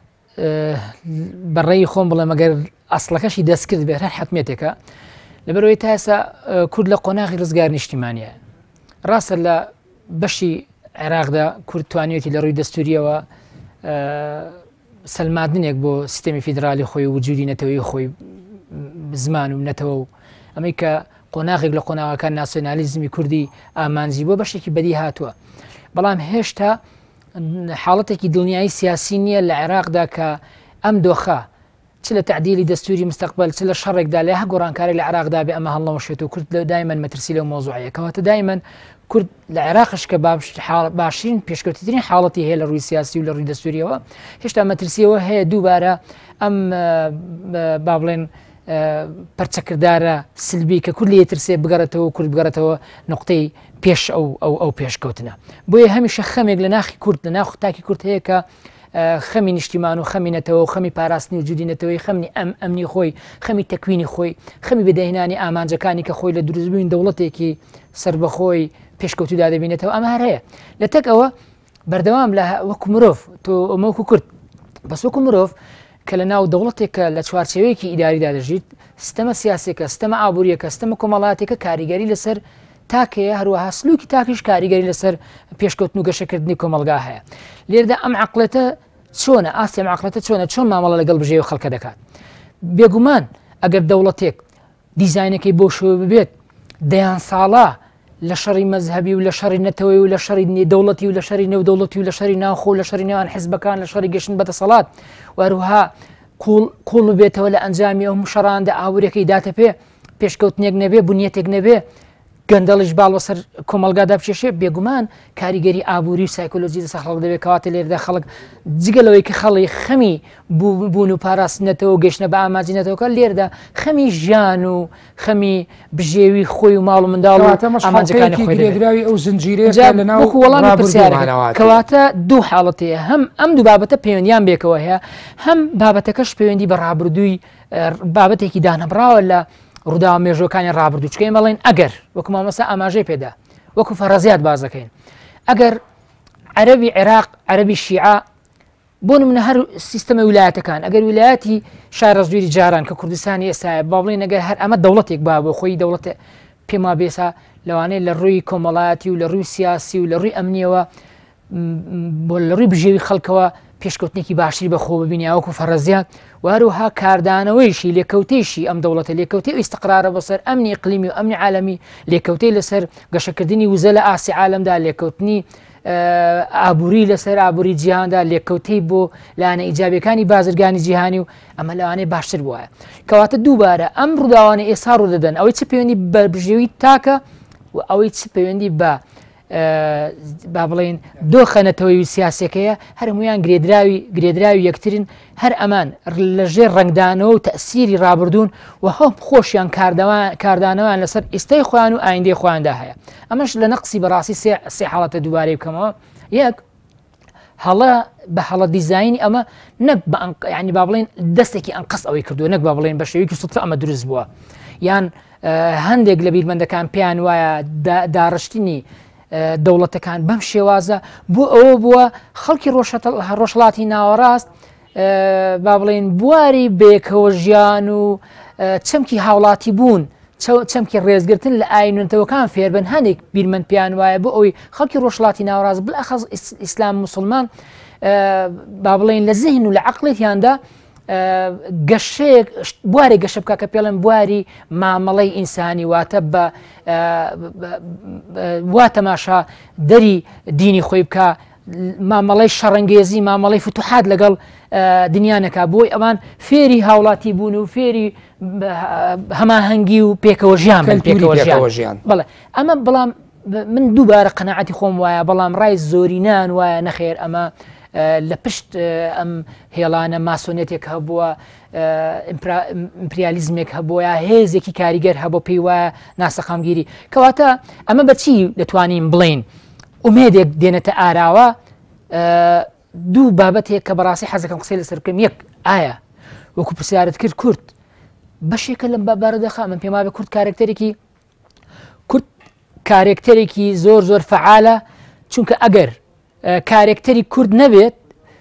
بەڕێی خۆم بڵێم ئەگەر ئەسڵەکەشی دەستکرد بێت هەر حتمێتێکە لەبەرەوەی تا ئێستا کورد لە قۆناغی ڕزگار نیشتیمانیە ڕاستە لە بەشی عێراقدا کورد توانێتی لە ڕووی دەستوریەوە سەلماندنێک بۆ سیستەمی فیدرالی خۆی و وجودی نەتەوەی خۆی زمان و نەتەوە و ئەمەی کە قۆناغێک لە قۆناغەکان ناسیۆنالیزمی کوردی ئامانجی بۆ بەشێکی بەدی هاتووە بەڵام هێشتا حاڵەتێکی دڵنیایی سیاسی نییە لە عێراقدا کە ئەم دۆخە چ لە تعدیلی دەستوری مستقبل چ لە شەڕێکدا لە هە گۆڕانکاری لە عێراقدا بێ ئەمە هەڵنەوەشێت و کورد دایمەن مەترسی لەو مۆزوعەیە کەواتە دایمەن کورد لە عێراقش کە باشترین پێشکەوتترین حاڵەتی هەیە لە ڕووی سیاسی و لە ڕووی دەستوریەوە هێشتا مەترسیەوە هەیە دووبارە ئەم با بڵێن پەرچەکردارە سلبی کە کورد لە یەترسێ بگەڕێتەوە کورد بگەڕێتەوە نقطەی پێش ئەو ئەو ئەو پێشکەوتنە بۆیە هەمیشە خەمێک لە ناخی کورد لە ناخ تاکی کورد هەیە کە خەمی نیشتیمان و خەمینەتەوە و خەمی پاراستنی و جودینەتەوەی خەمنی ئەم ئەمنی خۆی خەمی تەکوینی خۆی خەمی بەدەهێنانی ئامانجەکانی کە خۆی لە دروستبووین دەوڵەتێکی سربەخۆی پێشکەوتودا دەبینێتەوە ئەمە هەیە لە تەک ئەوە بەردەوام لە وەکو مرۆڤ تۆ ئەمەوەکو کورد بەس وەکو مرۆڤ کە لە ناو دەوڵەتێکە لە چوارچێوەیەکی ئیداریدا دەژیت سیستەمە سیاسێکە سیستەمە ئابوووریەکە سیستەمە کۆمەڵاتێکە کاریگەری لەسەر تاکەیە هەروەها سلوکی تاکیش کاریگەری لەسەر پێشکەوتن و گەشەکردنی کۆمەلگا هەیە لێردا ئەم عەقڵەتە چۆنە ئاسیەم عەقڵەتە چۆنە چۆن مامەڵە لەگەڵ بژێوی خەڵکە دەکات بێگومان ئەگەر دەوڵەتێک دیزاینەکەی بۆ شوێ ببێت دەیان ساڵە لە شەڕی مەزهەبی و لە شەڕی نەتەوەی و لە شەڕی دەوڵەتی و لە شەڕی نێودەوڵەتی و لە شەڕی ناوخۆ و لە شەڕی نێوان حیزبەکان لە شەڕی گەشتن بەدەسەڵات وەروها کوڵ بێتەوە لە ئەنجامی ئەو شەڕاندا ئاورەکەی داتە پێ پێشکەوتنێک نەبێ بنیەتێک نەبێ گەندەڵش باڵ بەسەر کۆمەلگادا بچێشێ بێگومان کاریگەری ئابووری و سایکۆلۆژی دەسە خەڵک دەبێت کەواتە لێرەدا خەڵک جگەلەوەی کە خەڵی خەمی بوون و پاراستنەتەوە گەشتنە بە ئاماجینەتەوەکە لێرەدا خەمی ژیان و خەمی بژێوی خۆی و ماڵ و منداڵ ئامانجەکانی خۆیگراوی ئەو زنجیرە وەڵامی پرسیارەکە کەواتە دوو حاڵەتەیە هەم ئەم دوو بابەتە پەیوەندیان بێکەوە هەیە هەم بابەتەکەش پەیوەندی بە ڕابردووی بابەتێکی دانەبراوە لە ڕوودا مێژۆکانی ڕابردوو چکەی مەڵێن ئەگەر وەکو مامەسا ئاماژەی پێدا وەکو فەرەزیات بازەکەین ئەگەر عەرەبی عێراق عەرەبی شیعە بۆ نمونە هەر سیستەمە ویلایەتەکان ئەگەر ویلایەتی شای ڕەزویری جاران کە کوردستانی ئێستاە با بڵێن ئەگەر هەر ئەمە دەوڵەتێک با بۆ خۆی دەوڵەت پێما بێسا لەوانەیە لە ڕووی کۆمەڵایەتی و لە ڕووی سیاسی و لە ڕووی ئەمنیەوە بۆ لە ڕووی بژێوی خەڵکەوە پێشکەوتنێکی باشتری بەخۆ ببینی وەکو فەرەزیان وهروها کاردانەوەیشی لێکەوتێشی ئەم دەوڵەتە لێکەوتی ئیستقرارە بەسەر ئەمنی قلیمی و ئەمنی عالەمی لێکەوتەی لەسەر گەشەکردنی وزە لە ئاسی عالەمدا لێکەوتنی ئابووری لەسەر ئابووری جیهاندا لێکەوتەی بۆ لایەنە ئیجابیەکانی بازرگانی جیهانی و ئەمە لەوانەیە باشتر بووە کەواتە دووبارە ئەم ڕووداوانە ئێستا ڕوودەدەن ئەوەی چ پەیوەندی بە بژێوی تاکە و ئەوەی چ پەیوەندی بە با بڵێن دۆخەنەتەوەی سیاسەکەیە هەرمویان گرێدراوی گرێدراوی یەکترین هەر ئەمان لەژێر ڕنگدانەوە و تەسیری ڕابردوون و هەم خۆشیان کاردانەوەیان لەسەر ئێستای خۆیان و ئایندەی خۆیاندا هەیە ئەمەش لە نەقسی بەڕاستی سێ حاڵەتە دووبارەی بکەمەوە یەک هەڵە بە هەڵە دیزاینی ئەمە نەک ینی با بڵێن دەستێکی ئەنقەس ئەوەی کردووە نەک با بڵێن بە شێوەیەکی سوتر ئەمە دروست بووە یان هەندێک لە بیرمەندەکان پێیان وایە داڕشتنی دەوڵەتەکان بەم شێوازە بۆ ئەوە بووە خەڵکی ڕۆژهەڵاتی ناوەڕاست با بڵێن بواری بێکەوە ژیان و چەمکی هاوڵاتی بوون چەمکی ڕێزگرتن لە ئاینونەتەوەکان فێربن هەندێک بیرمەند پیان وایە بۆ ئەوەی خەڵکی ڕۆژهڵاتی ناوەڕاست بڵەخەز ئیسلام مسلمان با بڵێن لە زەهن و لە عەقڵێتیاندا گەشەیەک بواری گەشە بکە کە پێڵێن بواری مامەڵەی ئینسانی واتە بە وا تەماشا دەری دینی خۆی بکە مامەڵەی شەڕەنگێزی مامەڵەی فتوحات لەگەڵ دنیانەکە بۆی ئەمان فێری هاوڵاتی بوون و فێری هەماهەنگی و پێکەوە ژیان پێکەوە ژیان بەڵێ ئەمە بەڵام من دووبارە قەناعەتی خۆم وایە بەڵام ڕای زۆرینان وایە نەخێر ئەمە لە پشت ئەم هێڵانە ماسۆنێتێک هەبووە ئیمپریالیزمێک هەبووە هێزێکی کاریگەر هەبوو پێی وایە ناسەقامگیری کەواتە ئەمە بەچی دەتوانین بڵین ئومێدێک دێنێتە ئاراوە دوو بابەتێک کە بەڕاستی حەزەکەم قسەی لەسەر بکەم یەک ئایا وەکو پرسیارت کرد کورد بەشێکە لەم بابارەدەخە من پێما بێ کورد کارێکتەرێکی کورد کارێکتەرێکی زۆر زۆر فعالە چونکە ئەگەر کارێکتەری کورد نەبێت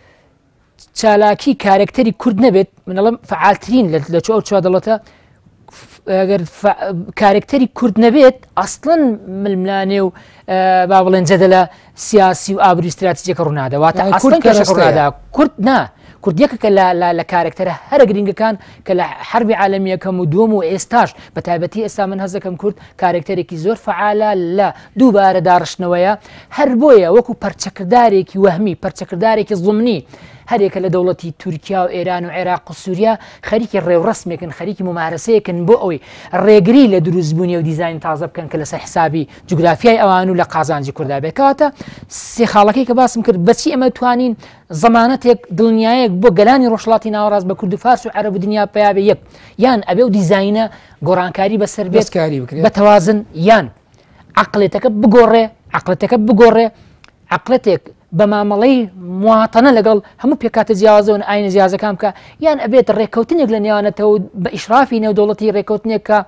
چالاکی کارێکتەری کورد نەبێت منەڵم فعالترین لە چۆ چوا دەڵەتە ئەگەر کارێکتەری کورد نەبێت ئەسڵەن ململانێ و با بڵێن جەدە لە سیاسی و ئابووری استراتیجیەکە ڕوونادەواتە ئەسڵەن کورد نا کوردیەکە لە کارێکتەرە هەرە گرنگەکان کە لە حربی عالەمی یەکەم و دووەم و ئێستاش بە تایبەتی ئێستا من هەز دەکەم کورد کارێکتەرێکی زۆر فعالە لە دووبارە داڕشتنەوەیە هەر بۆیە وەکو پەرچەکردارێکی وەهمی پەرچەکردارێکی زوڵمنی هەرێکە لە دەوڵەتی تورکیا و ئێران و عێراق و سووریا خەریکی ڕێوڕسمێکن خەریکی ممارەسەیەکن بۆ ئەوەی ڕێگری لە دروستبوونی و دیزاین تازە بکەن کە لەسەر حسابی جوگرافیای ئەوان و لە قازانجی کووردا بێکاتە سێ خاڵەکەی کە باسم کرد بەچی ئەمە توانین زەمانەتێک دڵنیایەک بۆ گەلانی ڕۆژهڵاتی ناوەڕاست بە کورد و فارس و عەرەب و دنیا پێیا بێ یەک یان ئەبێ و دیزاینە گۆڕانکاری بەسەر بێت بە تەوازن یان عەقڵێتەکە بگۆڕێ عەقڵێتەکە بگۆڕێ عەقڵێتێک بە مامەڵەی مواتەنە لەگەڵ هەموو پێکاتە جیاوازەوە ئاینە جیازەکان بکە یان ئەبێت ڕێککەوتنێک لە نێوانێتەوە بە ئیشرافی نێودەوڵەتی ڕێککەوتنێک کە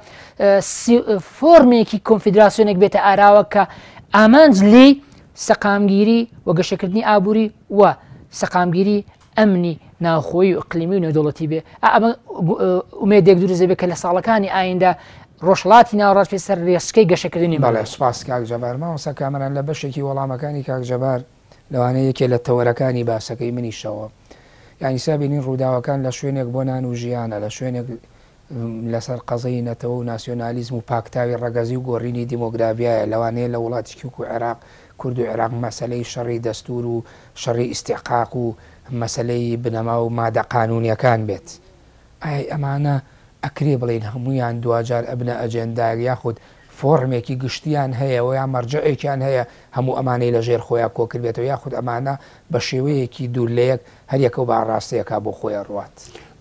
فۆرمێکی کۆنفیدراسیۆنێک بێتە ئاراوە کە ئامانج لێی سەقامگیری و گەشەکردنی ئابووری و سەقامگیری ئەمنی ناوخۆیی و ئەقلیمی و نێودەوڵەتی بێ ئەمە ئومێدێک دروست دەبێت کە لە ساڵەکانی ئایندا ڕۆژهڵاتی ناوەڕاست پێ سەر ڕێسکەی گەشەکردنی بەڵێ سوپاس کاک جەبار مامۆستا کامەران لە بەشێکی وەڵامەکانی کاک جەبار لەوانەیە یەکێ لە تەوەرەکانی باسەکەی منیشەوە یانی سابینین ڕووداوەکان لە شوێنێک بۆ نان و ژیانە لە شوێنێک لەسەر قەزەی نەتەوە و ناسیۆنالیزم و پاکتاوی ڕەگەزی و گۆڕینی دیمۆگرافیایە لەوانەیە لە وڵاتێکی و عێراق کورد و عێراق مەسەلەی شەڕی دەستور و شەڕی ئیستیحقاق و مەسەلەی بنەما و مادە قانونیەکان بێت ئایا ئەمانە ئەکرێ بڵێن هەمویان دوجار ئەبنە ئەجێنداک یاخود فۆرمێکی گشتیان هەیە و یا مەرجەیەکیان هەیە هەموو ئەمانەی لە ژێر خۆیان کۆکردێتەوە یاخود ئەمانە بە شێوەیەکی دوور لە یەک هەریەکە و باڕاستەیەکا بۆ خۆیان ڕوات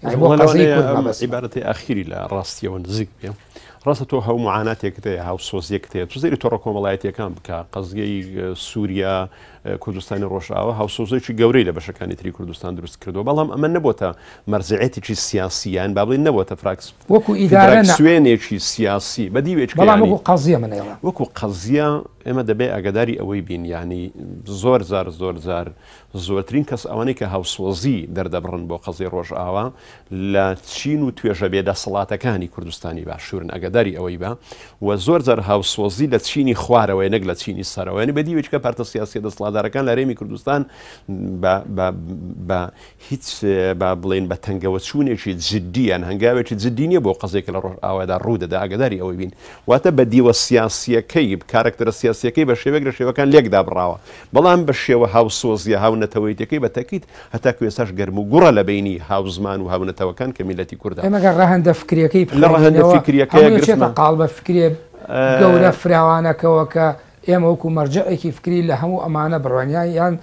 عیبارەتی ئاخیری لە ڕاستیەوە نزیک بێ ڕاستە تۆ هەو معاناتێک هەیە هاو سۆزیەک هەیە تو زەیری تۆڕە کۆمەڵایەتیەکان بکە قەزگەی سووریا کوردستانی ڕۆژئاوا هاوسۆزێکی گەورەی لە بەشەکانی تری کوردستان دروست کردو بەڵام ئەمە نەبووتە مەرجعەتێکی سیاسیان با بڵێن نەبووتە فراکس وەکو ئیدارە سوێنێکی سیاسی بەدیوێت بەڵام قەزیە منێڵە وەکو قەزیە ئێمە دەبێ ئەگەداری ئەوەی بین ینی زۆر زار زۆر زار زۆرترین کەس ئەوانەی کە هاوسۆزی دەردەبڕن بۆ قەزی ڕۆژئاوا لە چین و توێژە بێدەسەڵاتەکانی کوردستانی باشوورن ئەگەداری ئەوەی بە و زۆر زار هاوسۆزی لە چینی خوارەوەی نەک لە چینی سەرەوەی بەدیوێت کە پارتە سیاسی دەسەڵاتدارەکان لە هەرێمی کوردستان بە هیچ با بڵێن بە تەنگەوە چوونێکی جددیان هەنگاوێکی جددی نیە بۆ قەزێک لە ڕۆژئاوادا ڕوودەدا ئەگەداری ئەوەی بین واتە بە دیوە سیاسیەکەی کارکتەرە سیاسیەکەی بە شێوەیەک لە شێوەکان لێکدا بڕاوە بەڵام بە شێوە هاوسۆزیە هاونەتەوەیەکەی بە تەکیت هەتاکو ێستاش گەرم و گوڕە لە بینی هاوزمان و هاونەتەوەکان کە میلەتی کوردە ئەمەگە ڕەهەندە فکریەکەی لە ڕەهەندە فکریەکەی قاڵ بە فکرێ گەورە فراوانەکەوە کە ئێمە وەکو مەرجەیەکی فکری لە هەموو ئەمانە بڕوانیان یان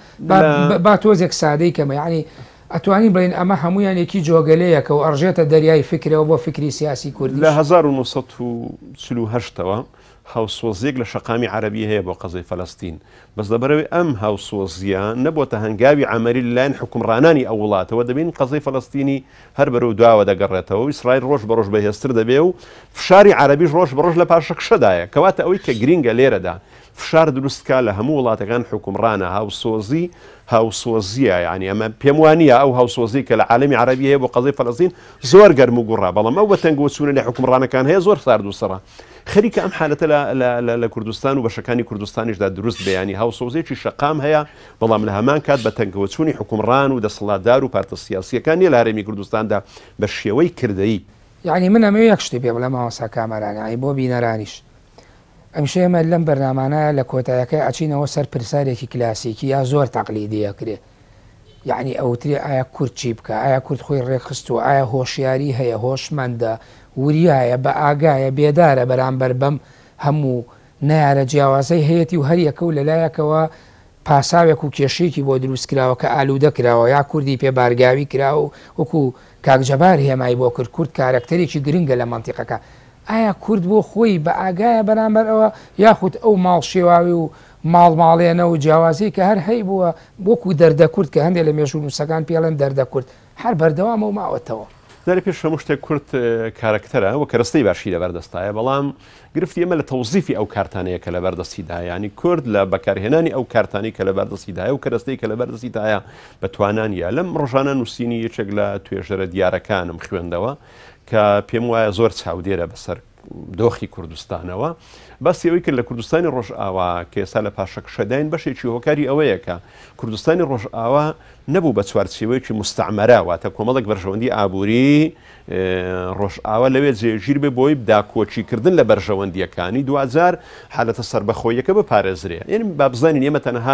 با تۆزێک سادەی کەمە یعنی ئەتوانی بڵین ئەمە هەمویان یەکی جۆگەلەیەکە و ئەڕژێتە دەریای فکرەوە بۆ فکری سیاسی کوردی لە هەزار و نۆسەد و چل و هەشتەوە هاوسۆزیەک لە شەقامی عەرەبی هەیە بۆ قەزەی فەلەستین بەس لەبەرەوەی ئەم هاوسۆزیان نەبووتە هەنگاوی عەمەلی لەلایەن حکومڕانانی ئەو وڵاتەوە دەبین قەزەی فەلەستینی هەر بەرەو دواوە دەگەڕێتەوە و ئیسرائیل ڕۆژ بە ڕۆژ بەهێزتر دەبێ و فشاری عەرەبیش ڕۆژ بە ڕۆژ لە پاشەکشەدایە کەواتە ئەوەی کە گرینگە لێرەدا فشار دروستکە لە هەموو وڵاتەکان حکومڕانە هاوسۆزی هاوسۆزیە یعنی ئەمە پێم وانە ئەو هاوسۆزی کە لە عالمی عەرەبی هەیە بۆ قەزەی فەلەستین زۆر گەرم و گوڕا بەڵام ئەو بە تەنگەوە چوونە لە حکومڕانەکان هەیە زۆر سارد و سەڕە خەریکە ئەم حالەتە لە کوردستان و بەشەکانی کوردستانیشدا دروست بەیانی هاوسۆزێکی شەقام هەیە بەڵام لە هەمان کات بە تەنگەوە چوونی حکومڕان و دەسەڵاتدار و پارتە سیاسیەکانی لە هەرێمی کوردستاندا بە شێوەی کردەیی یعنی من ئەمە یەک شتی پێ بڵێم ماوەسا کامەرانی بۆ بینەرانیش ئەمشێمە لەم بەرنامانە لە کۆتایەکەی ئەچینەوە سەر پرسارێکی کلاسیکی یا زۆر تەقلیدیەکرێ یعنی ئەوترێ ئایا کورد چی بکە ئایا کورد خۆی ڕێکخستووە ئایا هۆشیاری هەیە هۆشمەندە وریایە بە ئاگایە بێدارە بەرامبەر بەم هەموو نارە جیاوازەی هەیەی و هەریەکە و لەلایەکەوە پاساوێک و کێشێکی بۆ دروستکراوە کە ئالوودە کراوە یا کوردی پێ بارگاوی کراوە و وەکو کاکجەبار هێمای بۆ کرد کورد کارکتەرێکی گرنگە لە منتیقەکە ئایا کورد بۆ خۆی بە ئاگایە بەرامبەر ئەوە یاخود ئەو ماڵ شێواوی و ماڵ ماڵێنە و جیاوازی کە هەر هەی بووە بۆکو دەردەکورد کە هەندێک لە مێژوو نووسەکان پێڵێن دەردەکورد هەر بەردەوام و ماوەتەوە داری پێش هەموو شتێک کورد کارکتەرە و کەرەستەی باشی لەبەردەستایە بەڵام گرفتی ئێمە لە تەوزیفی ئەو کارتانەیە کە لەبەردەستیدایە ینی کورد لە بەکارهێنانی ئەو کارتانی کە لەبەردەستیدایە و کەرەستەی کە لەبەردەستیدایە بەتوانانیە لەم ڕۆژانە نووسینی یەکێک لە توێژەرە دیارەکانم خوێندەوە کە پێم وایە زۆر چاودێرە بەسەر دۆخی کوردستانەوە بەسیەوەی کرد لە کوردستانی ڕۆژئاوا کە ئێستا لە پاشەکشەداین بەشێکی هۆکاری ئەوەیە کە کوردستانی ڕۆژئاوا نەبوو بە چوارچێوەیەکی مستعمەرە واتە کۆمەڵێک بەرژەوەندی ئابووری ڕۆژئاوا لەوێ جێگیر بێ بۆی داکۆچیکردن لە بەرژەوەندیەکانی دوجار حالەتە سربەخۆیەکە بپارێزرێ یعنی با بزانین ئێمە تەنها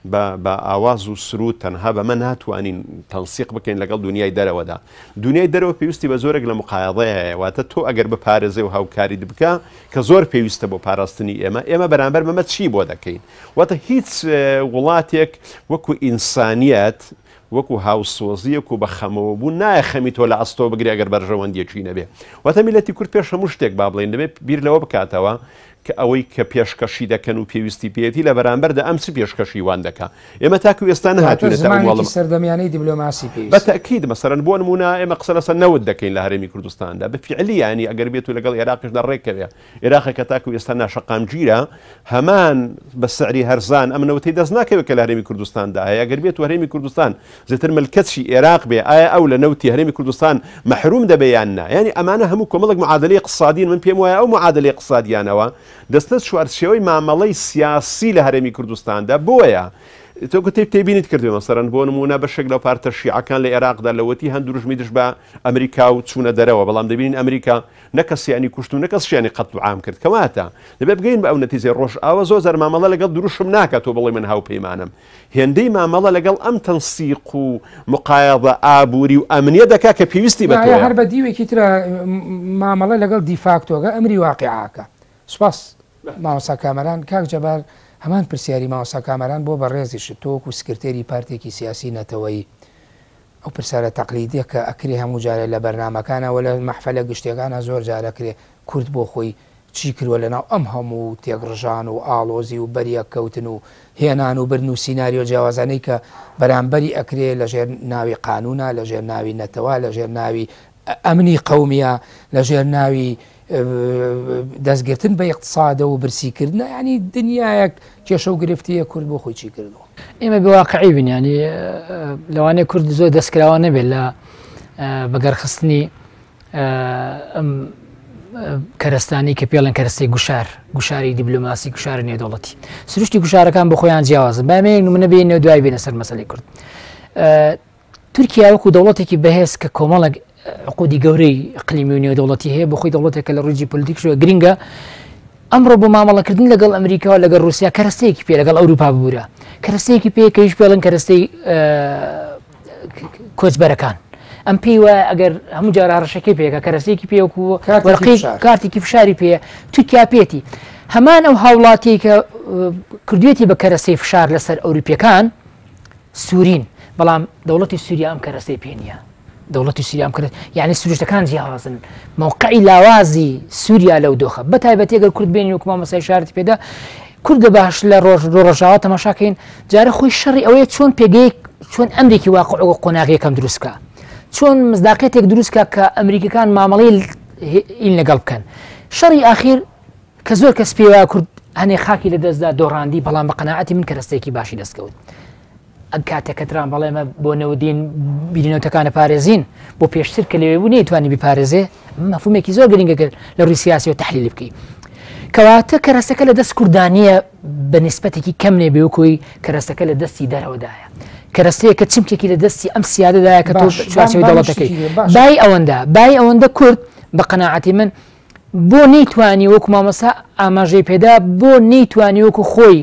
بە ئاواز و سرود تەنها بەمە ناتوانین تەنسیق بکەین لەگەڵ دنیای دەرەوەدا دنیای دەرەوە پێویستی بە زۆرێک لە مقایەڵەیە واتە تۆ ئەگەر بپارێزێ و هاوکاری بکە کە زۆر پێویستە بۆ پاراستنی ئێمە ئێمە بەرامبەر مەمە چی بۆ دەکەین واتە هیچ وڵاتێک وەکو ئینسانیەت وەکو هاوسۆزیەک و بە خەمەوە بوو نایە خەمی تۆ لە ئەستۆ بگری ئەگەر بەرژەوەندیەکی نەبێ واتە میلەتی کورد پێش هەموو شتێک با بڵێن دەبێت بیر لەوە بکاتەوە کە ئەوەی کە پێشکەشی دەکەن و پێویستی پێێتی لە بەرامبەردا ئەم چ پێشکەشی وان دەکە ئێمە تاکو ئێستا نهاتوێتە سەردەمیانەی دیبلۆماسی بە تەکید مەسەرەن بۆ نمونە ئێمە قسە لەسەر نەوت دەکەین لە هەرێمی کوردستاندا بە فعلی ینی ئەگەر بێت و لەگەڵ عێراقیشدا ڕێکەوێ عێراقی کە تاکو ئێستا ناشەقامگیرە هەمان بە سعری هەرزان ئەم نەوتەی دەست ناکەوێت کە لە هەرێمی کوردستاندا هەیە ئەگەر بێت و هەرێمی کوردستان زیاتر ملکەتی عێراق بێ ئایا ئەو لە نەوتی هەرێمی کوردستان مەحروم دەبێ یان نا ینی ئەمانە هەموو کۆمەڵێک معادلەی اقتصادین من پێم وایە ئەو معادلەی اقتصادیانەوە دەستە چوارچێوەی مامەڵەی سیاسی لە هەرێمی کوردستاندا بۆیە تۆ گوتەی تێبینیت کردوێ مەسەرەن بۆ نمونە بەشێک لەو پارتە شیعەکان لە عێراقدا لەوەتی هەندوو ژمی دش بە ئەمریکا و چوونە دەرەوە بەڵام دەبینین ئەمریکا نەکەسیانی کوشت و نەکەسیانی قەتڵ عام کرد کەواتە دەبێت بگەین بە ئەو نەتیجەی ڕۆژئاوا زۆر زار مامەڵە لەگەڵ دروشم ناکات تۆ بڵێ من هاوپەیمانم هێندەی مامەڵە لەگەڵ ئەم تەنسیق و مقایەضە ئابووری و ئەمنیە دەکا کە پێویستی بە تۆ هەر بە دیوێکی ترە مامەڵە لەگەڵ دیفاکتۆگە ئەمری واقعاکە سوپاس ماوەسا کامەران کاک جەبار هەمان پرسیاری ماوەسا کامەران بۆ بەڕێزیش تۆک و سکرتێری پارتێکی سیاسی نەتەوەی ئەو پرسیارە تەقلیدیە کە ئەکرێ هەموو جارە لە بەرنمەکانەوە لە مەحفەلە گشتەکانە زۆر جارەکرێ کورد بۆ خۆی چی کردوە لەناو ئەم هەموو تێگڕژان و ئاڵۆزی و بەریە کەوتن و هێنان و برن و سیناریۆ جیاوازانەی کە بەرامبەری ئەکرێ لە ژێر ناوی قانونە لە ژێر ناوی نەتەوە لە ژێر ناوی ئەمنی قەومیە لە ژێر ناوی دەستگرتن بە اقتصادە و برسیکردنە ینی دنیایەک کێشە و گرفتیە کورد بۆ خۆی چی کردەوە ئێمە بواقعی بین ینی لەوانەیە کورد زۆر دەستکراوە نەبێت لە بەگەرخستنی ئەم کەرستانی کە پێڵێن کەرستی گوشار گوشاری دیبلۆماسی گوشار نێودەوڵەتی سروشتی گوشارەکان بە خۆیان جیاوازن بامەیەک نمونە بێنێ دوای بێنە سەر مەسەلەی کورد تورکیا وەکو دەوڵەتێکی بەهێز کە کۆمەڵک عقودی گەورەی ئەقلیمی و نێودەوڵەتی هەیە بە خۆی دەوڵەتێکە لە ڕووی پۆلیتیکشەوە گرنگە ئەمڕۆ بۆ مامەڵەکردن لەگەڵ ئەمریکاوە لەگەڵ رووسیا کەرەستەیەکی پێ لەگەڵ ئەوروپا ببوورە کەرەستەیەکی پێ کە هیچ پێڵن کەرەستەی کۆچبەرەکان ئەم پێی وایە ئەگەر هەموو جار ڕەشەکەی پێکە کەرەستەیەکی پێوەکو کارتێکی فشاری پێ تورکیا پێێتی هەمان ئەو هاوڵاتی کە کردوێتی بە کەرەستەی فشار لەسەر ئەوروپیەکان سوورین بەڵام دەوڵەتی سووریا ئەم کەرەستەی پێ نییە دەوڵەتی سووریا کرد یعنی سروشتەکان جیاوازن موقعی لاوازی سووریا لەو دۆخە بە تایبەتی ئەگەر کورد بێنین وکما مەسای شارتی پێدا کوردە باش لە ڕۆژ ڕۆژاوە تەماشاکەین جارە خۆی شەڕی ئەوەیە چۆن پێگەی چۆن ئەمریکی واقع قۆناغیەکەم دروستکە چۆن مزداقێتێک دروستکە کە ئەمریکەکان مامەڵی ئین لەگەڵ بکەن شەڕی ئاخیر کە زۆر کەس پێوە کورد هەنێ خاکی لە دەستدا دۆڕاندی بەڵام بە قەناعەتی من کەرەستەیەکی باشی دەستکەوت ئەم کاتێکەتران بەڵێمە بۆ نەودین بینەوتەکانە پارێزین بۆ پێشتر کە لەوێ بوو نەیتوانی بیپارێزێ مەفهومێکی زۆر گرنگەکە لە ڕووی سیاسی و تەحلیل بکەی کەواتە کەرەستەکە لە دەست کوردانیە بە نسبەتێکی کەم نێ بێوکۆی کەرەستەکە لە دەستی دەرەوەدایە کەرەستەیە کە چمکێکی لە دەستی ئەم سیادەدایە کە تۆ چوارچەوەی دەوڵەتەکەی بای ئەوەندە بای ئەوەندە کورد بە قەناعەتی من بۆ نەیتوانی وەکو مامەسا ئاماژەی پێدا بۆ نەیتوانی وەکو خۆی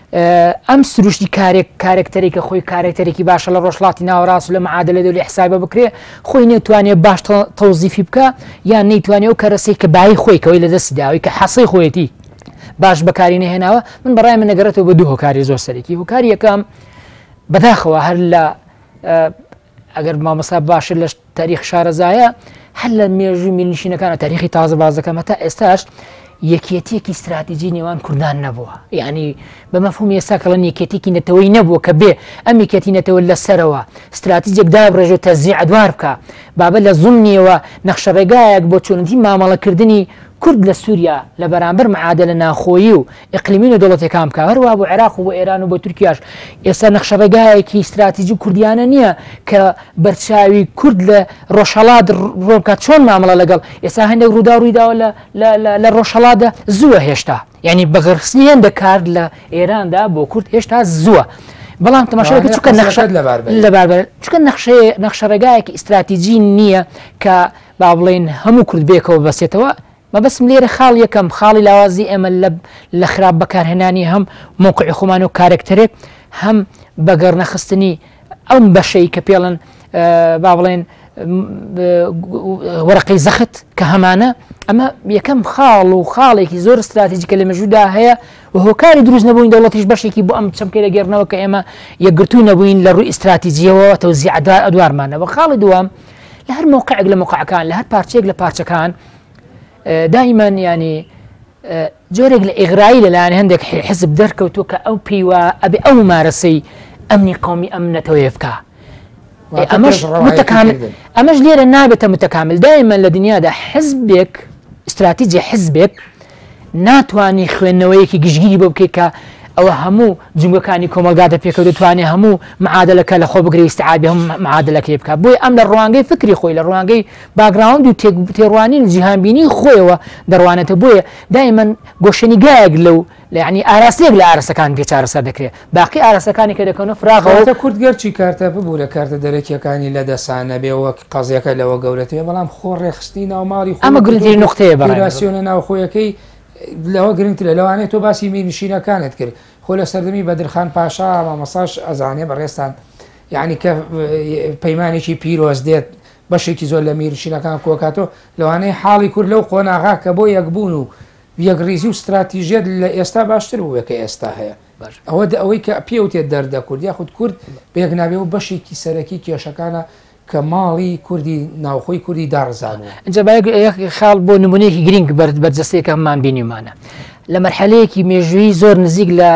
ئەم سروشتی کارێک کارێکتەرێک کە خۆی کارێکتەرێکی باشە لە ڕۆژڵاتی ناوەڕاست لە معادلە دەولی حسابە بکرێ خۆی نەتوانێت باش تەوزیفی بکە یان نەیتوانێت و کەرەسەی کە بای خۆی کەوەی لە دەستی داوی کە حەسەی خۆیەتی باش بەکاری نەهێناوە من بەڕای من نەگەڕێتەوە بە دوو هۆکاری زۆر سەرێکی هۆکاری یەکەم بەداخەوە هەر لە ئەگەر مامەسا باشتر لە تاریخ شارەزایە هەر لە مێژووی میلنشینەکانە تاریخی تازە بازەکەمە تا ئێستاش یەکێتیەکی استراتیجی نێوان کوردان نەبووە یعنی بە مەفهومی ئێستا کەڵەن یەکێتێکی نەتەوەی نەبووە کە بێ ئەم یەکێتی نەتەوە لەسەرەوە استراتیجێک دابڕێژێت تەزیع دوار بکە بابە لە زومنیەوە نەخشە ڕێگایەک بۆ چۆنەتی مامەڵەکردنی کورد لە سووریا لە بەرامبەر معادلە ناخۆیی و ئقلیمی و دەوڵەتەکان بکە هەروە بۆ عێراق و بۆ ئێران و بۆ تورکیاش ئێستا نەخشە ڕێگایەکی استراتیجی کوردیانە نییە کە بەرچاوی کورد لە ڕۆژهەڵات ڕۆبکات چۆن مامەڵە لەگەڵ ئێستا هەندێک ڕوودا ڕوویداوە لە ڕۆژهەڵاتدا زووە هێشتا یعنی بەغرسنی هێندە کار لە ئێراندا بۆ کورد هێشتا زووە بەڵام تەماشاکە چونکە نەخشە لەباربەر چونکە نەخشە ڕێگایەکی استراتیجی نییە کە با بڵێن هەموو کورد بێکەوە بەسێتەوە مەبەسم لێرە خاڵ یەکەم خاڵی لاوازی ئێمە لە خراپ بەکارهێنانی هەم موقعی خۆمان و کارێکتەرێک هەم بەگەڕنەخستنی ئەم بەشەی کە پێڵن با بڵێن وەرەقەی زەخت کە هەمانە ئەمە یەکەم خاڵ و خاڵێکی زۆر استراتیجیکە لە مەژوودا هەیە و هۆکاری دروست نەبووین دەوڵەتیش بەشێکی بۆ ئەم چەمکەی لەگەڕنەوە کە ئێمە یەکگرتوو نەبووین لە ڕووی استراتیجیەوە تەوزیع ئەدوارمانەوە خاڵی دووەم لە هەر موقعێک لە موقعەکان لە هەر پارچێک لە پارچەکان دائما ینی جۆرێک لە ئێغرایی لەلایەن هەندێک حزب دەرکەوتووە کە ئەو پێیوە ئەبێ ئەو مارەسەی ئەمنی قومی ئەم نەتەوەیە بکە ئەمەش لێرە نابێتە متەکامل دائما لە دنیادا حزبێک استراتیجی حزبێک ناتوانانی خوێندنەوەیەکی گشتگیری بۆ بکەیت کە ئەوە هەموو جنگەکانی کۆمەلگاتە پێکەوت دەتوانێت هەموو معادلەکە لە خۆ بگری استعابی هەم معادلەکەی بکە بۆی ئەم لە ڕوانگەی فکری خۆی لە ڕوانگەی باگراوند و تێڕوانین جیهانبینی خۆیەوە دەڕوانێتە بۆیە دائما گۆشەنیگایەک لەو یعنی ئاراستەیەک لە ئارەسەکان پێ چارەسەر دەکرێت باقی ئارەسەکانی کە دەکەنەوە فراغەوە کوردگەرچی کارتە ببوو لە کارتە دەرەکیەکانی لە دەسانە بێ وەک قەزیەکە لەوە گەورەتەوە بەڵام خۆ ڕێخستی ناوماڵی ئەمە گرنگترین نقطەیە بەڕاستی ناوخۆیەکەی لەوە گرنگترە لەوانێت تۆ باسی میرنشینەکانت کرد خۆ لە سەردەمی بەدرخان پاشا مامەساش ئەزانێ بەڕێستان یعنی کە پەیمانێکی پیرۆز دێت بەشێکی زۆر لە میرنشینەکان کۆکاتۆ لەوانەیە حاڵی کورد لەو قۆناغا کە بۆ یەکبوون و یەکڕیزی و استراتیژیت لە ئێستا باشتر بوو کە ئێستا هەیە ئەوە ئەوەی کە پێوتێت دەردە کورد یاخود کورد بەیەک نابێ و بەشێکی سەرەکی کێشەکانە کە ماڵی کوردی ناوخۆی کوردی داڕزانەوە. اینجا خاڵ بۆ نمونەیەکی گرنگ بەرجەستەیەکە هەمان بینیمانە لە مەرحەلەیەکی مێژووی زۆر نزیک لە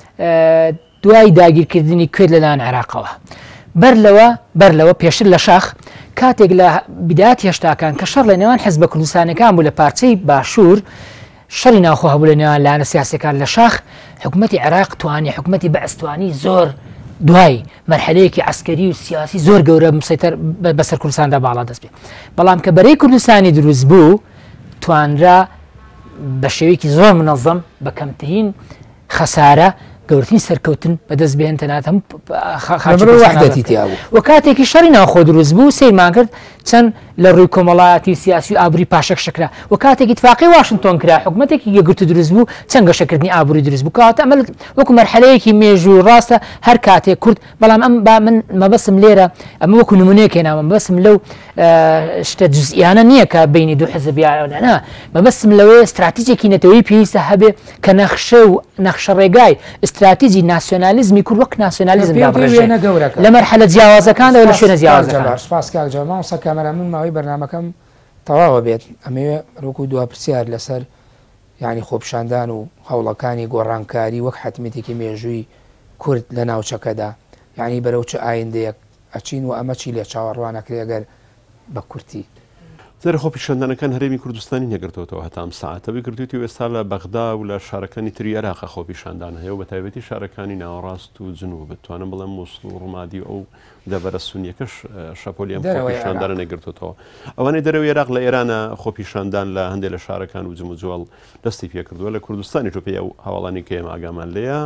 دوای داگیرکردنی کوێر لەلایەن عێراقەوە بەر لەوە بەر لەوە پێشتر لە شاخ کاتێک لە بیدات هێشتاکان کە شەڕ لە نێوان حیزبە کوردستانەکان بوو لە پارچەی باشوور شەڕی ناوخۆ هەبوو لە نێوان لایەنە سیاسەکان لە شاخ حکوومەتی عێراق توانی حکوومەتی بەعستوانی زۆر دوای مەرحەلەیەکی عسکەری و سیاسی زۆر گەورە مسەیتەر بەسەر کوردستاندا باڵا دەست بێت بەڵام کە بەرەی کوردستانی دروست بوو توانرا بە شێوەیەکی زۆر منەظەم بە کەمترین خەسارە گەورترین سەرکەوتن بەدەست بێن تەنات هەم وحدەتی تیا بوو و کاتێکی شەڕی ناوخۆ دروست بوو سەیرمان کرد چەند لە ڕووی کۆمەڵایەتی سیاسی و ئابووری پاشەک شکرا و کاتێکی اتفاقی واشنتۆن کرا حکوومەتێکی یەکگرتو دروست بوو چەند گەشەکردنی ئابووری دروست بوو کاتە ئەمە وەکو مەرحەلەیەکی مێژوو ڕاستە هەر کاتێک کورد بەڵام ئەم با من مەبەسم لێرە ئەمە وەکو نمونەیەک هێناوە مەبەسم لەو شتە جزئیانە نییە کە بینی دوو حزبیانە مەبەسم لەوەی استراتیجێکی نەتەوەی پێویستە هەبێ کە نەخشە و نەخشە ڕێگای استراتیجی ناسیۆنالیزمی کورد وەک ناسیۆنالیزم لە مەرحەلە جیاوازەکانەوە لە شوێنە جیاوازەکان سپاس کاک جەمال سە کامەرە من ماوەی بەرنامەکەم تەواوە بێت ئەمەوێ ڕووک و دوا پرسیار لەسەر یعنی خۆپشاندان و هەوڵەکانی گۆڕانکاری وەک حتمێتێکی مێژووی کورد لە ناوچەکەدا یعنی بەرەو چه ئایندەیەک ئەچین و ئەمە چی لێ چاوەڕوانەکرێ ئەگەر بە کورتی زەر خۆپیشاندانەکان هەرێمی کوردستانی نەگرتوەوە هەتا ئەم ساعەتەوەی کردوێتی ئێستا لە بەغدا و لە شارەکانی تری عێراقە خۆپیشاندان هەیە و بە تایبەتی شارەکانی ناوەڕاست و جنوب بتوانم بڵێم مووسڵ و ڕوومادی ئەو دەبەرە سونیەکەش شەپۆلی ئەم خۆپیشاندانە نەگرتوەوە ئەوانەی دەرەوەی عێراق لە ئێرانە خۆپیشاندان لە هەندێک لە شارەکان و جم و جوڵ دەستی پێ کردووە لە کوردستانی تۆ پێی ئەو هەواڵانی کە ئێمە ئاگامان لێیە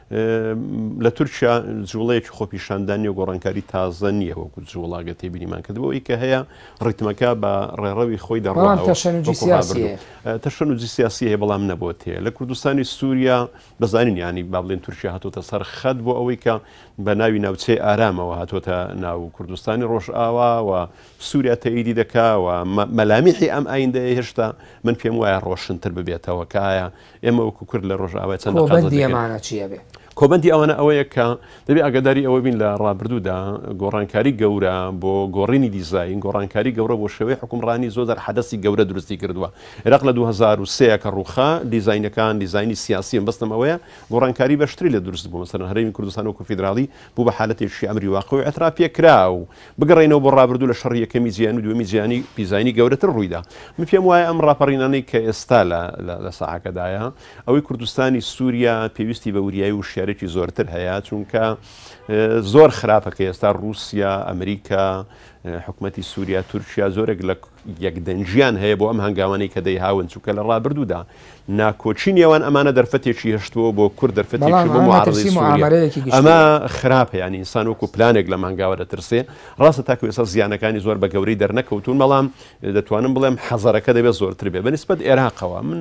لە تورکیا جوڵەیەکی خۆپیشاندانی و گۆڕانکاری تازە نییە وەکو جوڵاگە تێبینیمان کردبەوەی کە هەیە ڕیتمەکە بە ڕێڕەوی خۆی دەڕۆ تەشەنوجی سیاسی هەیە بەڵام نەبووە تێ لە کوردستانی سووریا بەزانین ینی با بڵێن تورکیا هاتوۆتە سەر خەت بۆ ئەوەی کە بە ناوی ناوچەی ئارامەوە هاتوۆتە ناو کوردستانی ڕۆژئاوا و سووریا تەئیدی دەکا و مەلامیحی ئەم ئایندەیە هێشتا من پێم وایە ڕۆشنتر ببێتەوە کایە ئێمە وەکو کورد لە ڕۆژئاوای چەند قەزەمانە چیە بێ کۆبەندی ئەوانە ئەوەیە کە دەبێ ئاگاداری ئەوە بین لە ڕابردوودا گۆڕانکاری گەورە بۆ گۆڕینی دیزاین گۆڕانکاری گەورە بۆ شێوەی حکومڕانی زۆر حەدەسی گەورە دروستی کردووە عێراق لە دوو هەزار و سێ کە ڕووخا دیزاینەکان دیزایانی سیاسی بەستم ئەوەیە گۆڕانکاری بەشتری لە دروست بوو مەسەرەن هەرێمی کوردستان وەکو فیدراڵی بوو بە حالەتێکی ئەمری واقع و ئەتراف پێکرا و بگەڕێنەوە بۆ ڕابردوو لە شەڕی یەکەمی جیهانی و دووەمی جیهانی پیزانی گەورەتر ڕوویدا من پێم وایە ئەم ڕاپەڕینانەی کە ئێستا لە ساحەکەدایە ئەوەی کوردستانی سووریا پێویستی بە وریایی و شارێکی زۆرتر هەیە چونکە زۆر خراپەکە ئێستا رووسیا ئەمریکا حکوومەتی سووریا تورکیا زۆرێک لە یەکدەنجیان هەیە بۆ ئەم هەنگاوانەی کە دەی هاون چووکە لە ڕابردوودا ناکۆچین ئەوان ئەمانە دەرفەتێکی هەشتووە بۆ کورد دەرفەتێکی بۆ معارضەی سووریا ئەمە خراپە ینی ئینسان وەکو پلانێک لە مانگاوە دەترسێ ڕاستە تاکو ئێستا زیانەکانی زۆر بە گەورەی دەرنەکەوتون بەڵام دەتوانم بڵێم حەزەرەکە دەبێت زۆرتر بێ بەنسبەت عێراقەوە من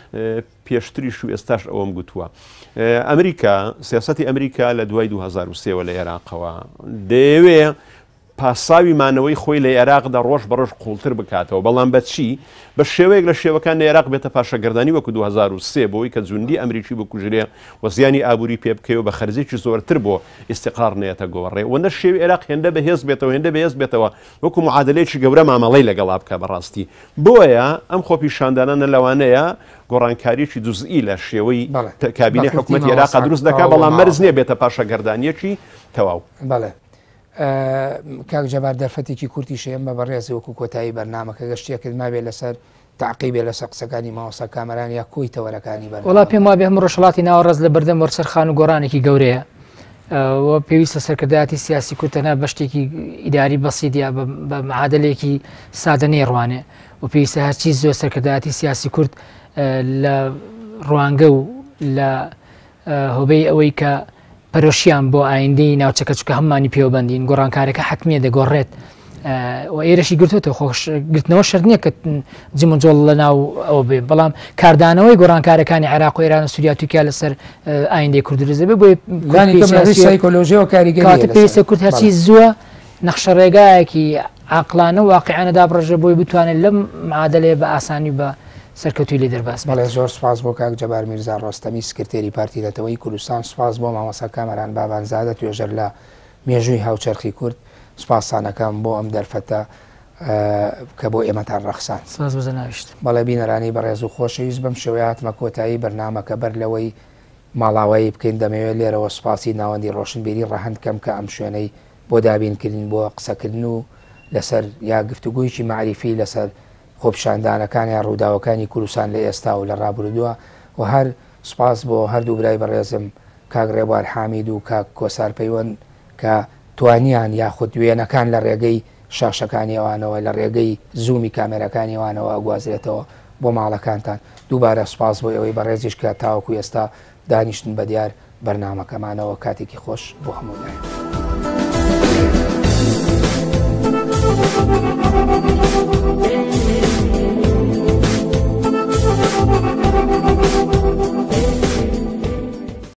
پێشتریش و ئێستاش ئەوەم گوتووە ئەمریکا سیاسەتی ئەمریکا لە دوای دوو هەزار و سێوە لە عێراقەوە دەیەوێ پاساوی مانەوەی خۆی لە عێراقدا ڕۆژ بەڕۆژ قوڵتر بکاتەوە بەڵام بەچی بە شێوەیەک لە شێوەکان لە عێراق بێتە پاشەگەردانی وەکو دوو هەزار و سێ بۆی کە جوندی ئەمریکی بکوژرێ و زیانی ئابووری پێ بکەوە بە خەرجێکی زۆرتر بۆ ئیستیقرار نێتە گۆڕێ وەنە شێوی عێراق هێندە بەهێز بێتەوە هێندە بەهێز بێتەوە وەکو معادلەیەکی گەورە مامەڵەی لەگەڵا بکە بەڕاستی بۆیە ئەم خۆپیشاندانانە لەوانەیە گۆڕانکاریی جزئی لە شێوەی کابینەی حکوومەتی عێراق دروست دەکات بەڵام مەرج نییە بێتە پاشەگەردانیەکی تەواو بەڵێ کاک جەبار دەرفەتێکی کورتی شێمە بەڕێزی وەکو کۆتایی بەرنامەکە گەشتێکرد مابێت لەسەر تعقیبێ لە سەقسەکانی ماوەسە کامەران یا کۆی تەوەرەکانی بەر وڵا پێم وابێ هەموو ڕۆژهڵاتی ناوەڕێز لە بەردەم وەرسەرخان و گۆڕانێکی گەورەیە و پێویستە سەرکردایەتی سیاسی کورتەنا بە شتێکی ئیداری بەسیدیا بە معادلێکی سادە نێڕوانێ و پێویستە هەرچی زۆر سەرکردایەتی سیاسی کورد لە ڕوانگە و لە هۆبەی ئەوەی کە پەرۆشیان بۆ ئایندەی ناوچەکە چکە هەمانی پێوەبندین گۆڕانکارەکە حتممیە دەگۆڕێت و ئێرەشی گرتوتە خۆشگرتنەوە شەر نییە کە جمجۆڵ لە ناو ئەوە بێ بەڵام کاردانەوەی گۆڕانکارەکانی عێراق و ئێران و سووریا تورکیا لەسەر ئایندەی کورددرزە بێ بۆی سایکۆلۆژیەوە کاریگەری پێویستە کورد هەرچی زووە نەخشە ڕێگایەکی عاقلانە و واقعیانە دابڕژە بۆی بتوانێت لەم معادلەیە بە ئاسانی بە سەرکەوتوی لێ دەرباس بەڵێ زۆر سپاس بۆ کاک جەبار میرزا ڕۆستەمی سکرتێری پارتی دەتەوەی کوردستان سپاس بۆ مامۆستا کامەران بابانزادە توێژەر لە مێژووی هاوچەرخی کورد سپاسانەکان بۆ ئەم دەرفەتە کە بۆ ئێمەتان ڕەخسان ناویشت بەڵێ بینەرانی بەڕێز و خۆشەویست بەم شێوەیە هاتمە کۆتایی بەرنامەکە بەر لەوەی ماڵاوایی بکەین دەمەوێت لێرەوە سپاسی ناوەندی ڕۆشنبیری ڕەهەند کەم کە ئەم شوێنەی بۆ دابینکردن بۆ قسەکردن و لەسەر یا گفتوگویکی معریفی لەسەر خۆپشاندانەکان یا ڕووداوەکانی کوردستان لە ئێستا و لە ڕابردووە و هەر سپاس بۆ هەردوو برای بەڕێزم کاک ڕێبوار حامید و کاک کۆسار پەیوەند کە توانیان یاخود وێنەکان لە ڕێگەی شاشەکانی ئەوانەوە لە ڕێگەی زوومی کامێرەکانی ئەوانەوە ئەگوازرێتەوە بۆ ماڵەکانتان دووبارە سپاس بۆ ئەوەی بەڕێزیش کە تاوەکو ئێستا دانیشتن بە دیار بەرنامەکەمانەوە کاتێکی خۆش بۆ هەموو لایەن.